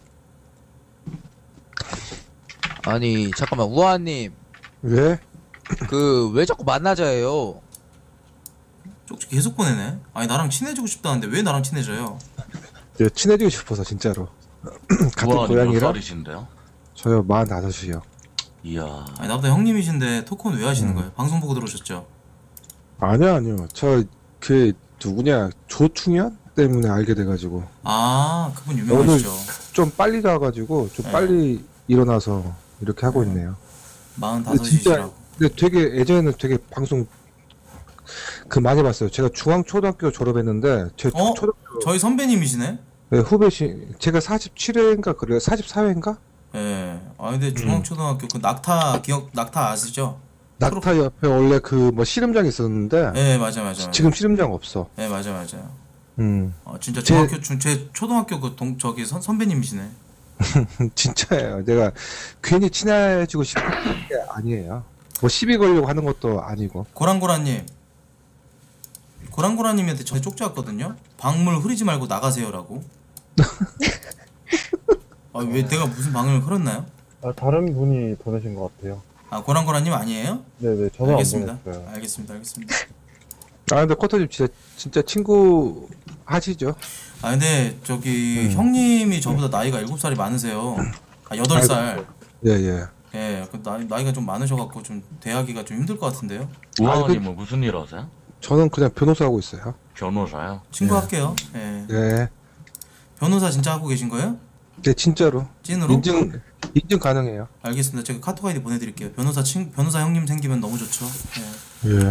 아니 잠깐만 우아님 왜? 그 왜 자꾸 만나자예요? 쪽지 계속 보내네. 아니 나랑 친해지고 싶다는데 왜 나랑 친해져요? 저 친해지고 싶어서 진짜로. 같은 우아님 몇 고향이라. 살이신데요? 저요 45이요. 이야. 아니 나보다 형님이신데 토크는 왜 하시는 거예요? 방송 보고 들어오셨죠? 아니요. 저 그 누구냐 조충현 때문에 알게 돼가지고. 아 그분 오늘 유명하시죠. 좀 빨리 자가지고 좀 빨리 일어나서 이렇게 하고 있네요. 45이시라고. 근데 되게 예전에는 되게 방송 그 많이 봤어요. 제가 중앙초등학교 졸업했는데 제 초등학교 저희 선배님이시네? 네, 후배시 제가 47회인가 그래요. 44회인가? 예. 아 근데 중앙초등학교 그 낙타 낙타 아시죠? 낙타 옆에 원래 그 뭐 씨름장 있었는데. 예, 맞아. 지금 씨름장 없어. 예, 맞아. 진짜 제- 제 초등학교 그 저기 선배님이시네. 진짜예요. 내가 괜히 친해지고 싶은 게 아니에요. 뭐 시비 걸려고 하는 것도 아니고. 고랑고라님. 고랑고라님한테 저 쪽지 왔거든요. 방물 흐리지 말고 나가세요라고. 아, 왜 내가 무슨 방을 흐렸나요? 아, 다른 분이 보내신 것 같아요. 아, 고랑고라님 아니에요? 네네, 저는 알겠습니다. 안 보냈어요. 알겠습니다. 아 근데 코터님 진짜 친구 하시죠? 아 근데 저기 형님이 저보다 나이가 7살이 많으세요. 아 8살. 예예. 예, 그 나이가 좀 많으셔갖고 좀 대하기가 좀 힘들 것 같은데요. 우아님은 무슨 일 하세요? 저는 그냥 변호사 하고 있어요. 변호사요? 친구 할게요. 예. 네. 변호사 진짜 하고 계신 거예요? 네 진짜로. 찐으로? 인증 가능해요. 알겠습니다. 제가 카톡 아이디 보내드릴게요. 변호사 형님 생기면 너무 좋죠. 예. 예.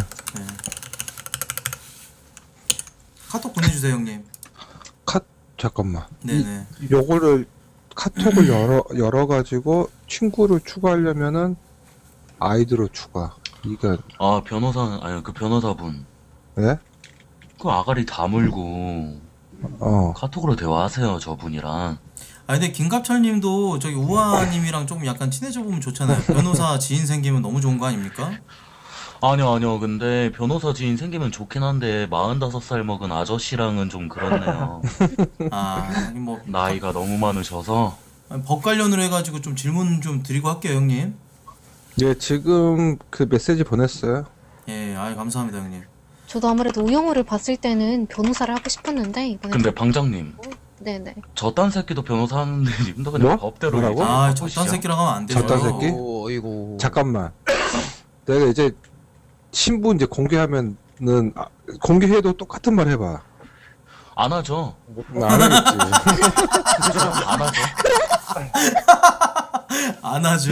카톡 보내주세요, 형님. 잠깐만. 네네. 요거를 카톡을 열어가지고 친구를 추가하려면은 아이디로 추가. 이게 아 변호사는 아니 그 변호사분 예? 그 아가리 다물고 카톡으로 대화하세요 저분이랑. 아 근데 김갑철님도 저기 우아님이랑 조금 약간 친해져 보면 좋잖아요. 변호사 지인 생기면 너무 좋은 거 아닙니까? 아니요 근데 변호사 지인 생기면 좋긴 한데 45살 먹은 아저씨랑은 좀 그렇네요. 아 뭐 나이가 너무 많으셔서. 법 관련으로 해가지고 좀 질문 좀 드리고 할게요, 형님. 예 지금 그 메시지 보냈어요. 예, 아이 감사합니다, 형님. 저도 아무래도 우영우를 봤을 때는 변호사를 하고 싶었는데 이번에 근데 방장님 네네. 저딴 새끼도 변호사 하는데 님도 그냥 뭐? 법대로 뭐라고? 얘기해 아, 보시죠. 저딴 새끼라고 하면 안 되죠. 저딴 새끼? 어이구. 잠깐만. 내가 이제 신분 이제 공개하면은 공개해도 똑같은 말 해봐. 안 하죠. 안 하겠지. 안 하죠. 안 하죠.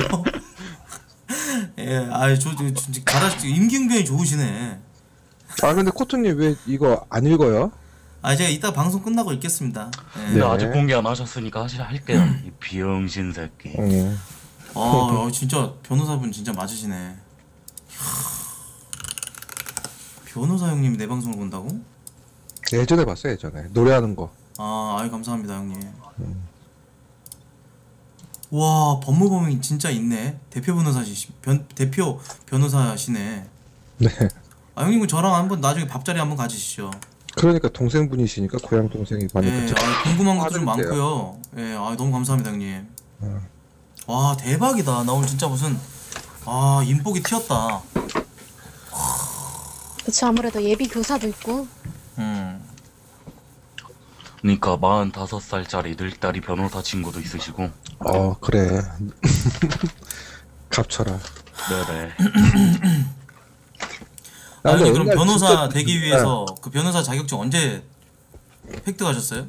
예, 잘하시죠. 임기응변이 좋으시네. 아 근데 코트님 왜 이거 안 읽어요? 아 제가 이따 방송 끝나고 읽겠습니다. 예. 근데 아직 공개 안 하셨으니까 할게요. 이 비영신 새끼. 진짜 변호사분 진짜 맞으시네. 이야, 변호사 형님이 내 방송을 본다고? 예전에 봤어요 예전에 노래하는 거. 아이 감사합니다 형님. 와 법무법인 진짜 있네. 대표 변호사시네. 네. 아 형님 저랑 한번 나중에 밥자리 한번 가지시죠. 그러니까 동생분이시니까 고향 동생이 많이 예, 궁금한 것도 좀 많고요. 예, 너무 감사합니다 형님. 와 대박이다. 나 오늘 진짜 무슨 인복이 튀었다. 그치 아무래도 예비 교사도 있고. 그러니까 45살짜리 늙다리 변호사 친구도 있으시고. 그래. 갚쳐라. 네네. 형님 그럼 변호사 되기 위해서 그 변호사 자격증 언제 획득하셨어요?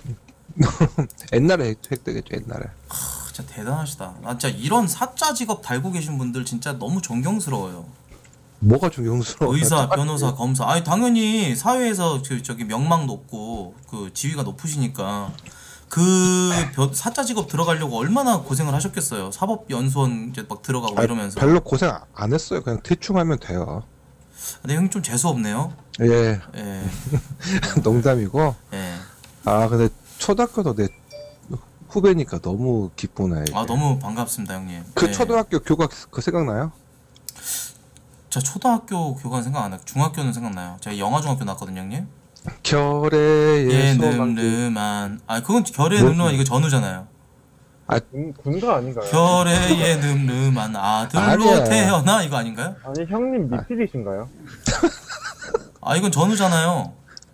옛날에 획득했죠 옛날에. 진짜 대단하시다. 나 진짜 이런 사자 직업 달고 계신 분들 진짜 너무 존경스러워요. 뭐가 존경스러워? 의사, 변호사, 검사. 아니 당연히 사회에서 저기 명망 높고 그 지위가 높으시니까 그 사자 직업 들어가려고 얼마나 고생을 하셨겠어요. 사법연수원 이제 막 들어가고 이러면서. 별로 고생 안 했어요. 그냥 대충 하면 돼요. 근데 형님 좀 재수 없네요. 예. 예. 농담이고. 예. 근데 초등학교도 내 후배니까 너무 기쁘네. 이게. 너무 반갑습니다 형님. 그 예. 초등학교 교과 그 생각나요? 저 초등학교 교관 생각 안 나요. 중학교는 생각나요. 제가 영화중학교 나왔거든요 형님. 결의의 늠름한. 그건 결의의 늠름한 이거 전우잖아요. 군가 아닌가요? 결의의 늠름한 아들로 태어나 이거 아닌가요? 아니 형님 미필이신가요? 이건 전우잖아요.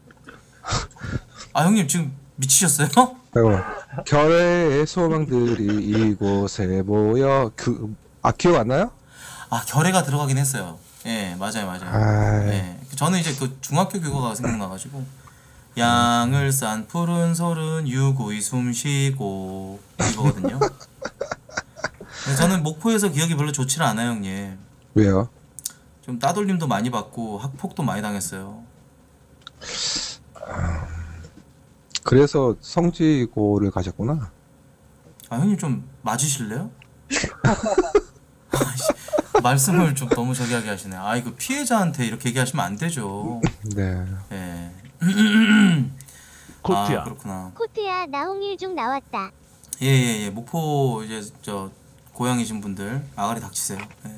형님 지금 미치셨어요? 결의의 소망들이 이곳에 모여 기억 안 나요? 결의가 들어가긴 했어요. 예, 맞아요. 예. 저는 이제 그 중학교 교과가 생각나가지고 양을 싼 푸른 솔은 유고이 숨쉬고 이거거든요. 저는 목포에서 기억이 별로 좋지는 않아요, 형님. 왜요? 좀 따돌림도 많이 받고 학폭도 많이 당했어요. 그래서 성지고를 가셨구나. 형님 좀 맞으실래요? 말씀을 좀 너무 저기 하게 하시네. 이거 피해자한테 이렇게 얘기하시면 안 되죠. 네. 예. 코트야. 그렇구나. 코트야 나 홍일중 나왔다. 예. 목포 이제 고향이신 분들 아가리 닥치세요. 예.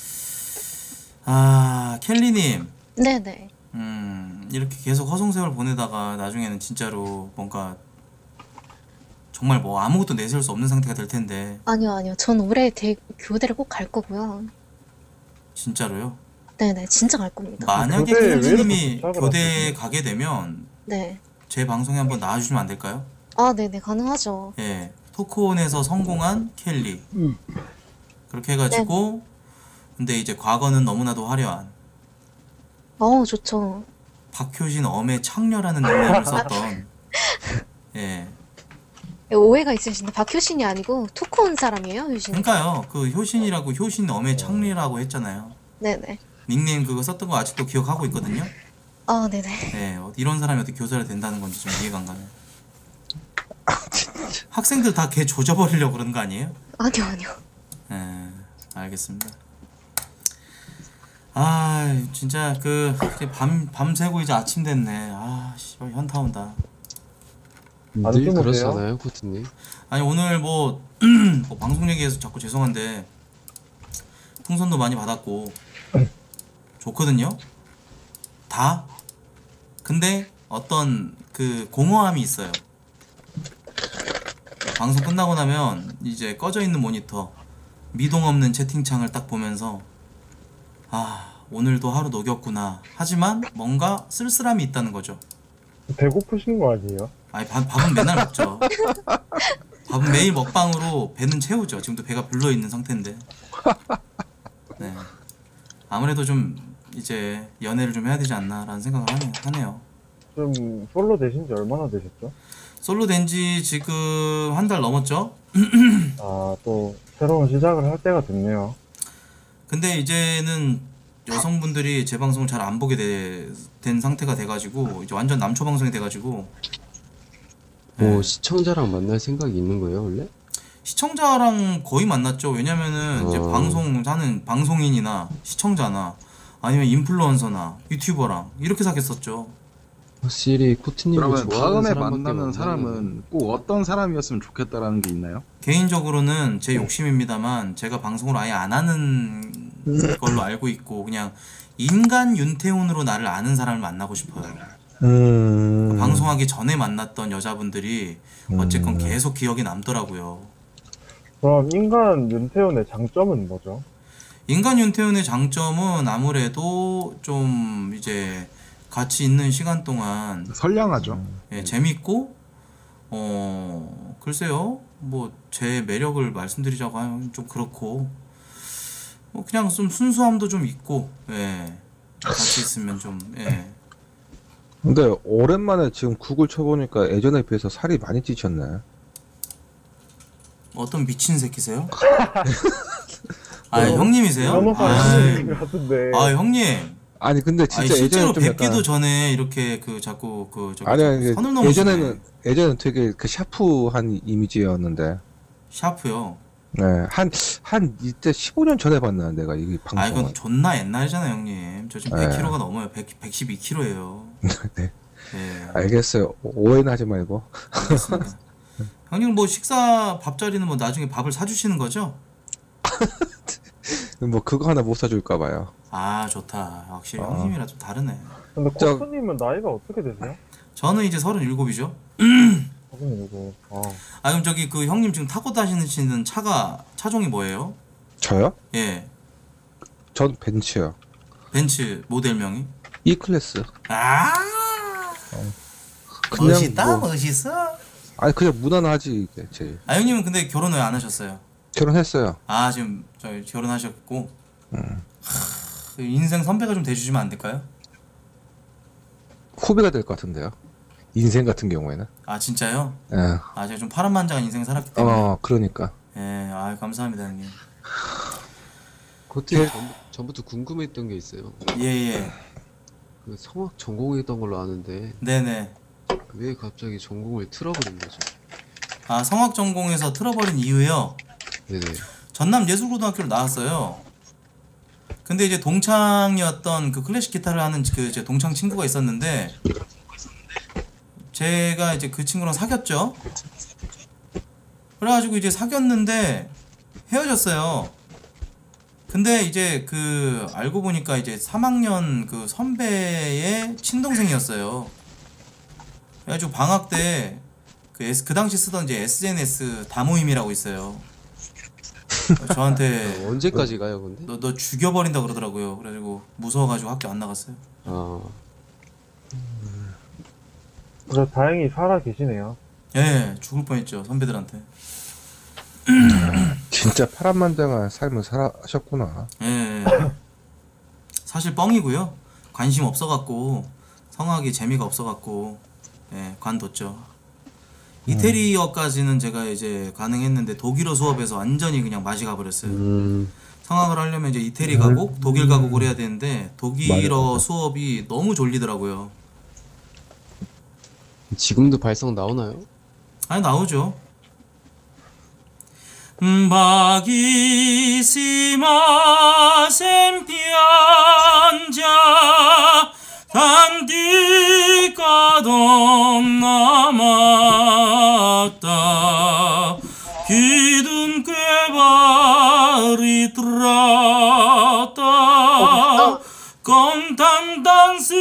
켈리님. 네네. 이렇게 계속 허송세월 보내다가 나중에는 진짜로 뭔가 정말 뭐 아무것도 내세울 수 없는 상태가 될 텐데. 아니요. 전 올해 교대를 꼭 갈 거고요. 진짜로요? 네네, 진짜 갈 겁니다. 만약에 켈리님이 교대에 가게 되면 네. 제 방송에 한번 나와주시면 안 될까요? 네네, 가능하죠. 예, 토크온에서 성공한 켈리. 그렇게 해가지고 근데 이제 과거는 너무나도 화려한 좋죠. 박효신 엄의 창녀라는 닉네임을 썼던 예. 오해가 있으신데 박효신이 아니고 토크온 사람이에요, 효신. 그러니까요. 그 효신이라고 효신 엄의 창리라고 했잖아요. 네네. 닉네임 그거 썼던 거 아직도 기억하고 있거든요. 네네. 네, 이런 사람이 어떻게 교사를 된다는 건지 좀 이해가 안 가네. 학생들 다 걔 조져버리려고 그러는 거 아니에요? 아니요. 네, 알겠습니다. 진짜 밤새고 이제 아침 됐네. 씨발 현타 온다. 늘 그러시잖아요, 코트님. 아니 오늘 뭐 방송 얘기해서 자꾸 죄송한데 풍선도 많이 받았고 좋거든요. 다. 근데 어떤 그 공허함이 있어요. 방송 끝나고 나면 이제 꺼져 있는 모니터, 미동 없는 채팅창을 딱 보면서 오늘도 하루 녹였구나. 하지만 뭔가 쓸쓸함이 있다는 거죠. 배고프신 거 아니에요? 밥은 맨날 먹죠. 밥은 매일 먹방으로 배는 채우죠. 지금도 배가 불러 있는 상태인데. 네. 아무래도 좀 이제 연애를 좀 해야 되지 않나라는 생각을 하네요. 좀 솔로 되신 지 얼마나 되셨죠? 솔로 된 지 지금 한 달 넘었죠? 아, 또 새로운 시작을 할 때가 됐네요. 근데 이제는 여성분들이 제 방송을 잘 안 보게 된 상태가 돼가지고 이제 완전 남초 방송이 돼가지고 뭐 시청자랑 만날 생각이 있는 거예요 원래? 시청자랑 거의 만났죠. 왜냐면은 이제 방송하는 방송인이나 시청자나 아니면 인플루언서나 유튜버랑 이렇게 사귀었었죠. 확실히 코트님을 그러면 좋아하는 다음에 사람밖에 만나는 못 사람은 꼭 어떤 사람이었으면 좋겠다라는 게 있나요? 개인적으로는 제 욕심입니다만 제가 방송을 아예 안 하는 걸로 알고 있고 그냥 인간 윤태훈으로 나를 아는 사람을 만나고 싶어요. 방송하기 전에 만났던 여자분들이 어쨌건 계속 기억에 남더라고요. 그럼 인간 윤태훈의 장점은 뭐죠? 인간 윤태훈의 장점은 아무래도 좀 이제 같이 있는 시간 동안 선량하죠. 예, 재밌고 글쎄요 뭐 제 매력을 말씀드리자고 하면 좀 그렇고 뭐 그냥 좀 순수함도 좀 있고 예 같이 있으면 좀 예. 근데 오랜만에 지금 구글 쳐보니까 예전에 비해서 살이 많이 찌셨네. 어떤 미친 새끼세요? 아 형님이세요? 아 형님. 아니 근데 진짜 아니, 실제로 예전에 좀 뵙기도 약간 전에 이렇게 그 자꾸 그 저기 아니 선을 넘으시네. 예전에는 되게 그 샤프한 이미지였는데. 샤프요. 네, 한 이때 15년 전에 봤나 내가 이 방송. 아 이건 존나 옛날이잖아요 형님. 저 지금 네. 100kg가 넘어요. 112kg예요. 네. 네. 알겠어요. 오해는 하지 말고. 알겠습니다. 형님 뭐 식사 밥자리는 뭐 나중에 밥을 사주시는 거죠? 뭐 그거 하나 못 사줄까 봐요. 아 좋다. 확실히 형님이랑 좀 다르네. 근데 코트님은 나이가 어떻게 되세요? 저는 이제 37이죠. 37. 아 그럼 저기 그 형님 지금 타고 다니시는 차종이 뭐예요? 저요? 예. 전 벤츠요. 벤츠 모델명이? E 클래스. 아 그냥 멋있다 뭐- 멋있어. 아니 그냥 무난하지 이게 제일. 아 형님은 근데 결혼 왜 안 하셨어요? 결혼했어요. 아 지금 저 결혼하셨고 인생 선배가 좀 돼주시면 안 될까요? 후배가 될 것 같은데요. 인생 같은 경우에는. 아 진짜요? 예. 아 제가 좀 파란만장한 인생 살았기 때문에 그러니까. 예, 아 감사합니다 형님. 코트님 전부터 궁금했던 게 있어요. 예예. 그 성악 전공했던 걸로 아는데 네네. 왜 갑자기 전공을 틀어버린 거죠? 아 성악 전공에서 틀어버린 이유요. 네네. 전남 예술고등학교를 나왔어요. 근데 이제 동창이었던 그 클래식 기타를 하는 그 제 동창 친구가 있었는데 제가 이제 그 친구랑 사귀었죠. 그래가지고 이제 사귀었는데 헤어졌어요. 근데 이제 그 알고 보니까 이제 3학년 그 선배의 친동생이었어요. 그래가지고 방학 때 그 당시 쓰던 이제 SNS 다모임이라고 있어요. 저한테 언제까지 가요 근데? 너 죽여버린다 그러더라고요. 그래가지고 무서워가지고 학교 안 나갔어요. 아. 그래서 다행히 살아 계시네요. 예, 죽을 뻔했죠 선배들한테. 진짜 파란만장한 삶을 살아셨구나. 예. 사실 뻥이고요. 관심 없어갖고 성악이 재미가 없어갖고 예, 관뒀죠. 이태리어까지는 제가 이제 가능했는데 독일어 수업에서 완전히 그냥 맛이 가버렸어요. 성악을 하려면 이제 이태리 가곡, 독일 가곡을 해야 되는데 독일어 수업이 너무 졸리더라고요. 지금도 발성 나오나요? 아니 나오죠. Bellissima sempiangia tantica donna amata chiunque va ritratta con tantansi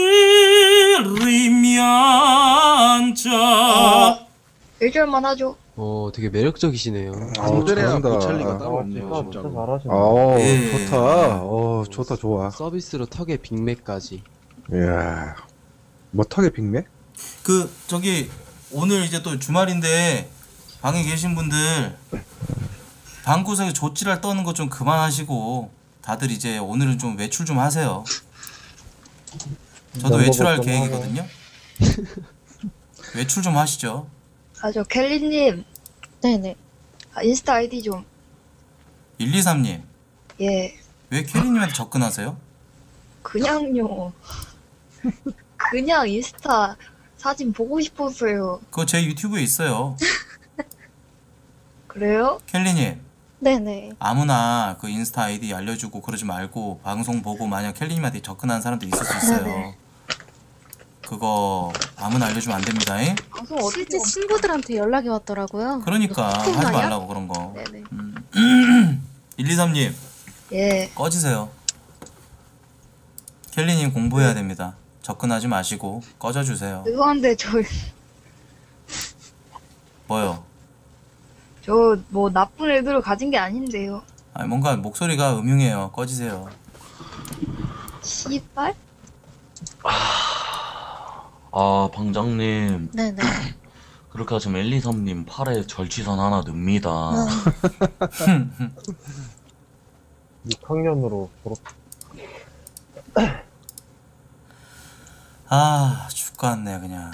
rimpiangia. 1절만 하죠. 되게 매력적이시네요. 안드레아 잘한다. 보첼리가 따로 없네요. 진짜 진짜로. 잘하시네. 예. 좋다. 좋다 좋아. 서비스로 턱에 빅맥까지. 이야. 뭐 턱에 빅맥? 그 저기 오늘 이제 또 주말인데 방에 계신 분들 방구석에 조찌랄 떠는 거 좀 그만하시고 다들 이제 오늘은 좀 외출 좀 하세요. 저도 외출할 계획이거든요. 외출 좀 하시죠. 저 켈리님. 네네. 인스타 아이디 좀. 123님. 예. 왜 캐리님한테 접근하세요? 그냥요. 그냥 인스타 사진 보고 싶었어요. 그거 제 유튜브에 있어요. 그래요? 켈리님. 네네. 아무나 그 인스타 아이디 알려주고 그러지 말고 방송 보고 만약 켈리님한테 접근하는 사람도 있을 수 있어요. 네네. 그거 아무나 알려주면 안 됩니다. 잉? 방송 어디 실제 친구들한테 연락이 왔더라고요. 그러니까 소통 하지 아니야? 말라고 그런 거. 네네. 123님. 예. 꺼지세요. 켈리님 공부해야 됩니다. 접근하지 마시고 꺼져주세요. 죄송한데 뭐요? 저 뭐 나쁜 애들을 가진 게 아닌데요. 아니 뭔가 목소리가 음흉해요. 꺼지세요. 씨발? 아 방장님 네네. 그렇게 하시면 123님 팔에 절취선 하나 넣습니다. 6학년으로 졸업. 아 죽겠네 그냥.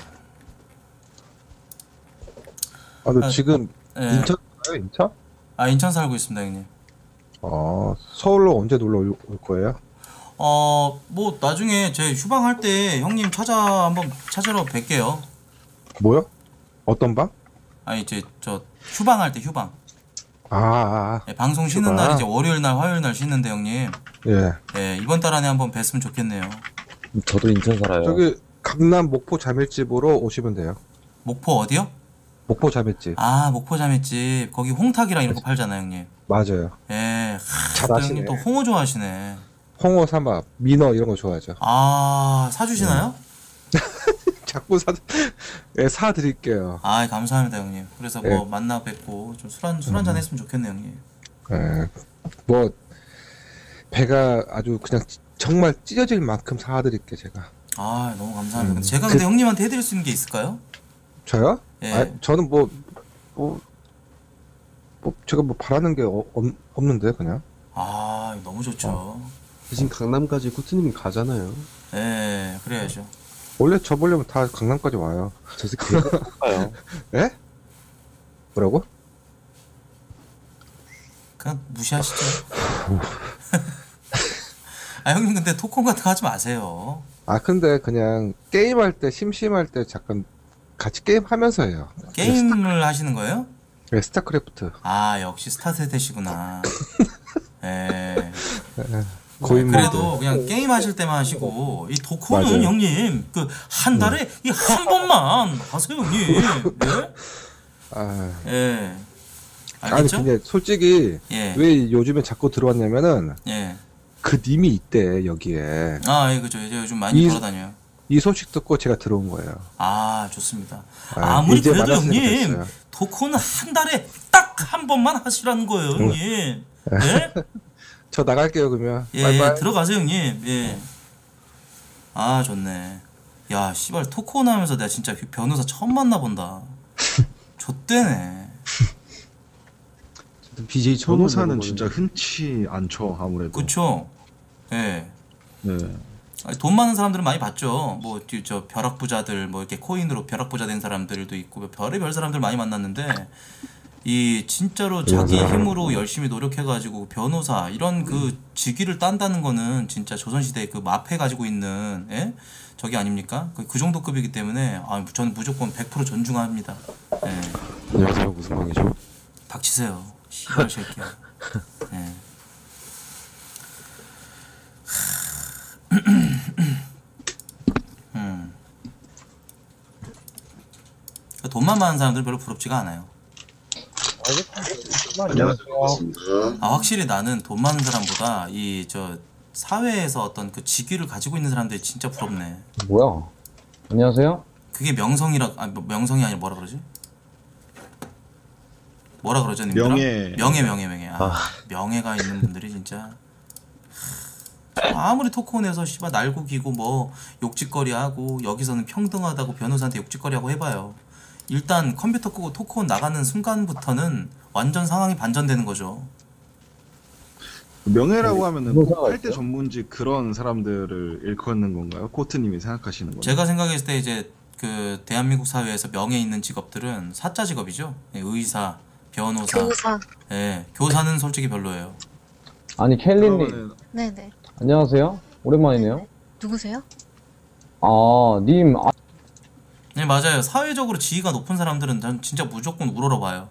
아, 너 지금 예. 인천 가요? 인천? 아 인천 살고 있습니다 형님. 서울로 언제 놀러 올 거예요? 뭐 나중에 제 휴방할 때 형님 한번 찾으러 뵐게요. 뭐요? 어떤 방? 아니 저 휴방할 때 휴방. 예, 방송 쉬는 휴방. 날 이제 월요일 날 화요일 날 쉬는데 형님. 예. 예, 이번 달 안에 한번 뵀으면 좋겠네요. 저도 인천 살아요. 저기 강남 목포 자매집으로 오시면 돼요. 목포 어디요? 목포 자매집. 아 목포 자매집 거기 홍탁이랑 이런 거 팔잖아요 형님. 맞아요. 예. 잘 또 아시네. 형님 또 홍어 좋아하시네. 홍어, 삼합, 민어 이런 거 좋아하죠. 아 사주시나요? 자꾸 사 드릴게요. 아 감사합니다 형님. 그래서 뭐 예. 만나 뵙고 좀 술 한잔 했으면 좋겠네요 형님. 예. 뭐 배가 아주 그냥 정말 찢어질 만큼 사드릴게 제가. 아 너무 감사합니다. 근데 제가 근데 형님한테 해드릴 수 있는 게 있을까요? 저요? 예. 저는 뭐 제가 뭐 바라는 게 없는데 그냥. 아 너무 좋죠. 대신 강남까지 코트님이 가잖아요. 예, 그래야죠. 원래 저 보려면 다 강남까지 와요. 저 새끼 가요. 예? 뭐라고? 그냥 무시하시죠. 아 형님 근데 토큰 같은 거 하지 마세요. 아 근데 그냥 게임할 때 심심할 때 잠깐 같이 게임 하면서 해요. 게임을 하시는 거예요? 네, 스타크래프트. 아 역시 스타 세대시구나. 예. 고인 그래도 모드. 그냥 게임 하실 때만 하시고 이 토크는 맞아요. 형님 그 한 달에 이 한 번만 하세요 형님. 네? 아. 예. 아니 알겠죠? 근데 솔직히 예. 왜 요즘에 자꾸 들어왔냐면은 예. 그 님이 있대 여기에. 아, 예, 그죠. 이제 요즘 많이 돌아다녀요. 이 소식 듣고 제가 들어온 거예요. 아, 좋습니다. 아, 아무리 이제 그래도 만났으니까 형님 됐어요. 토크는 한 달에 딱 한 번만 하시라는 거예요, 형님. 예? 저 나갈게요 그러면. 예, 바이바이. 들어가세요, 형님. 예. 아, 좋네. 야, 씨발 토크 나오면서 내가 진짜 변호사 처음 만나본다. 좆대네. BJ 처음 변호사는 만나보거든요. 진짜 흔치 않죠 아무래도. 그쵸? 예. 네. 아니, 돈 많은 사람들은 많이 봤죠. 뭐 저 벼락부자들, 뭐 이렇게 코인으로 벼락부자 된 사람들도 있고 별의별 사람들 많이 만났는데 이 진짜로 자기 힘으로 열심히 노력해가지고 변호사 이런 그 직위를 딴다는 거는 진짜 조선시대에 그 마패 가지고 있는 예? 저기 아닙니까? 그 정도 급이기 때문에 저는 무조건 100% 존중합니다. 예. 안녕하세요. 무슨 방이죠? 닥치세요. 씨발 새끼야. 예. 돈만 많은 사람들 별로 부럽지가 않아요. 확실히 나는 돈 많은 사람보다 이 저 사회에서 어떤 그 직위를 가지고 있는 사람들이 진짜 부럽네. 뭐야? 안녕하세요? 그게 명성이라 명성이 아니라 뭐라 그러지? 뭐라 그러죠, 님들아? 명예. 명예가 있는 분들이 진짜 아무리 토크온에서 씨발 날고 기고 뭐 욕짓거리 하고 여기서는 평등하다고 변호사한테 욕짓거리 하고 해봐요. 일단 컴퓨터 끄고 토크온 나가는 순간부터는 완전 상황이 반전되는 거죠. 명예라고 하면은 할 때 전문직 그런 사람들을 일컫는 건가요? 코트님이 생각하시는 거예요? 제가 생각했을 때 이제 그 대한민국 사회에서 명예 있는 직업들은 사자 직업이죠. 예, 의사, 변호사. 교사. 예, 교사는 솔직히 별로예요. 아니 켈리님 네네. 안녕하세요. 오랜만이네요. 누구세요? 님 네, 맞아요. 사회적으로 지위가 높은 사람들은 난 진짜 무조건 우러러봐요.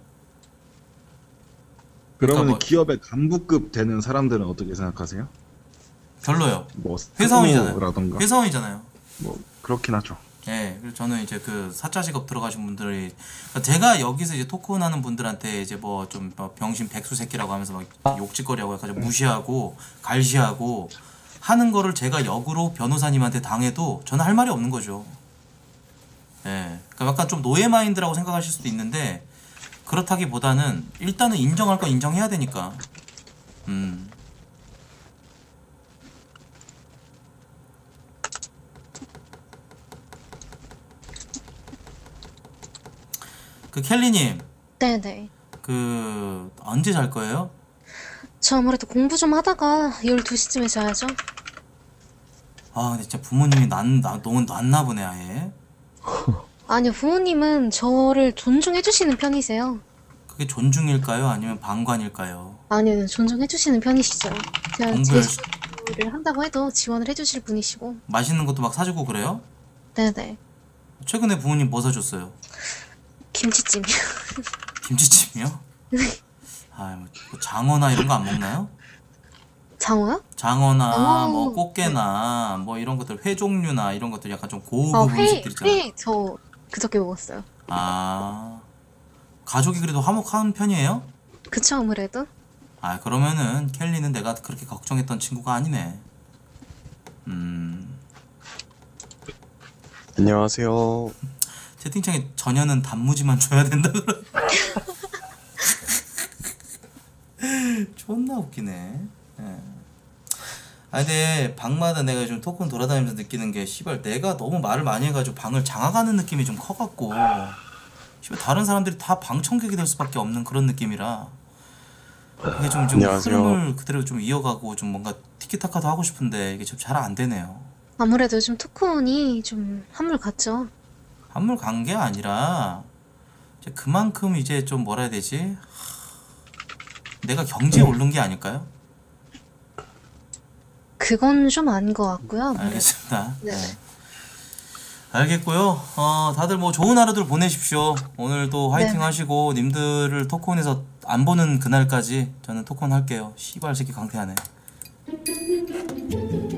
그러면 뭐- 기업의 간부급 되는 사람들은 어떻게 생각하세요? 별로요. 뭐 회사원이잖아요. 라던가 회사원이잖아요. 뭐 그렇긴 하죠. 예, 그리고 저는 이제 그 사자 직업 들어가신 분들이 그러니까 제가 여기서 이제 토크하는 분들한테 이제 뭐 좀 병신 백수 새끼라고 하면서 막 욕짓거리하고 약간 무시하고 갈시하고 하는 거를 제가 역으로 변호사님한테 당해도 저는 할 말이 없는 거죠. 예, 그러니까 약간 좀 노예 마인드라고 생각하실 수도 있는데 그렇다기보다는 일단은 인정할 건 인정해야 되니까. 그 켈리님, 네네. 그 언제 잘 거예요? 저 아무래도 공부 좀 하다가 12시쯤에 자야죠. 아, 근데 진짜 부모님이 너무 놨나 보네 아예. 아니요, 부모님은 저를 존중해주시는 편이세요. 그게 존중일까요? 아니면 방관일까요? 아니요, 존중해주시는 편이시죠. 제가 공부 재수를 한다고 해도 지원을 해주실 분이시고. 맛있는 것도 막 사주고 그래요? 네네. 최근에 부모님 뭐 사줬어요? 김치찜이요. 김치찜이요? 아, 뭐 장어나 이런 거 안 먹나요? 장어요? 장어나 오. 뭐 꽃게나 뭐 이런 것들 회 종류나 이런 것들 약간 좀 고급 회, 음식들 있잖아요. 회 저 그저께 먹었어요. 아, 가족이 그래도 화목한 편이에요? 그쵸, 아무래도. 아, 그러면은 켈리는 내가 그렇게 걱정했던 친구가 아니네. 안녕하세요. 채팅창에 전혀는 단무지만 줘야 된다 그러. 존나 웃기네. 예. 아, 근데 방마다 내가 좀 토큰 돌아다니면서 느끼는 게 씨발 내가 너무 말을 많이 해가지고 방을 장악하는 느낌이 좀 커갖고 씨발 다른 사람들이 다 방청객이 될 수밖에 없는 그런 느낌이라 이게 좀 안녕하세요. 흐름을 그대로 좀 이어가고 좀 뭔가 티키타카도 하고 싶은데 이게 좀 잘 안 되네요. 아무래도 요즘 토크온이 좀 한물 같죠. 한물 간 게 아니라 이제 그만큼 이제 좀 뭐라 해야 되지? 내가 경지에 오른 게 아닐까요? 그건 좀 아닌 것 같고요. 아무래도. 알겠습니다. 네. 네. 알겠고요. 다들 뭐 좋은 하루들 보내십시오. 오늘도 화이팅 네. 하시고 님들을 토크온에서 안 보는 그날까지 저는 토크온 할게요. 씨발 새끼 강퇴하네.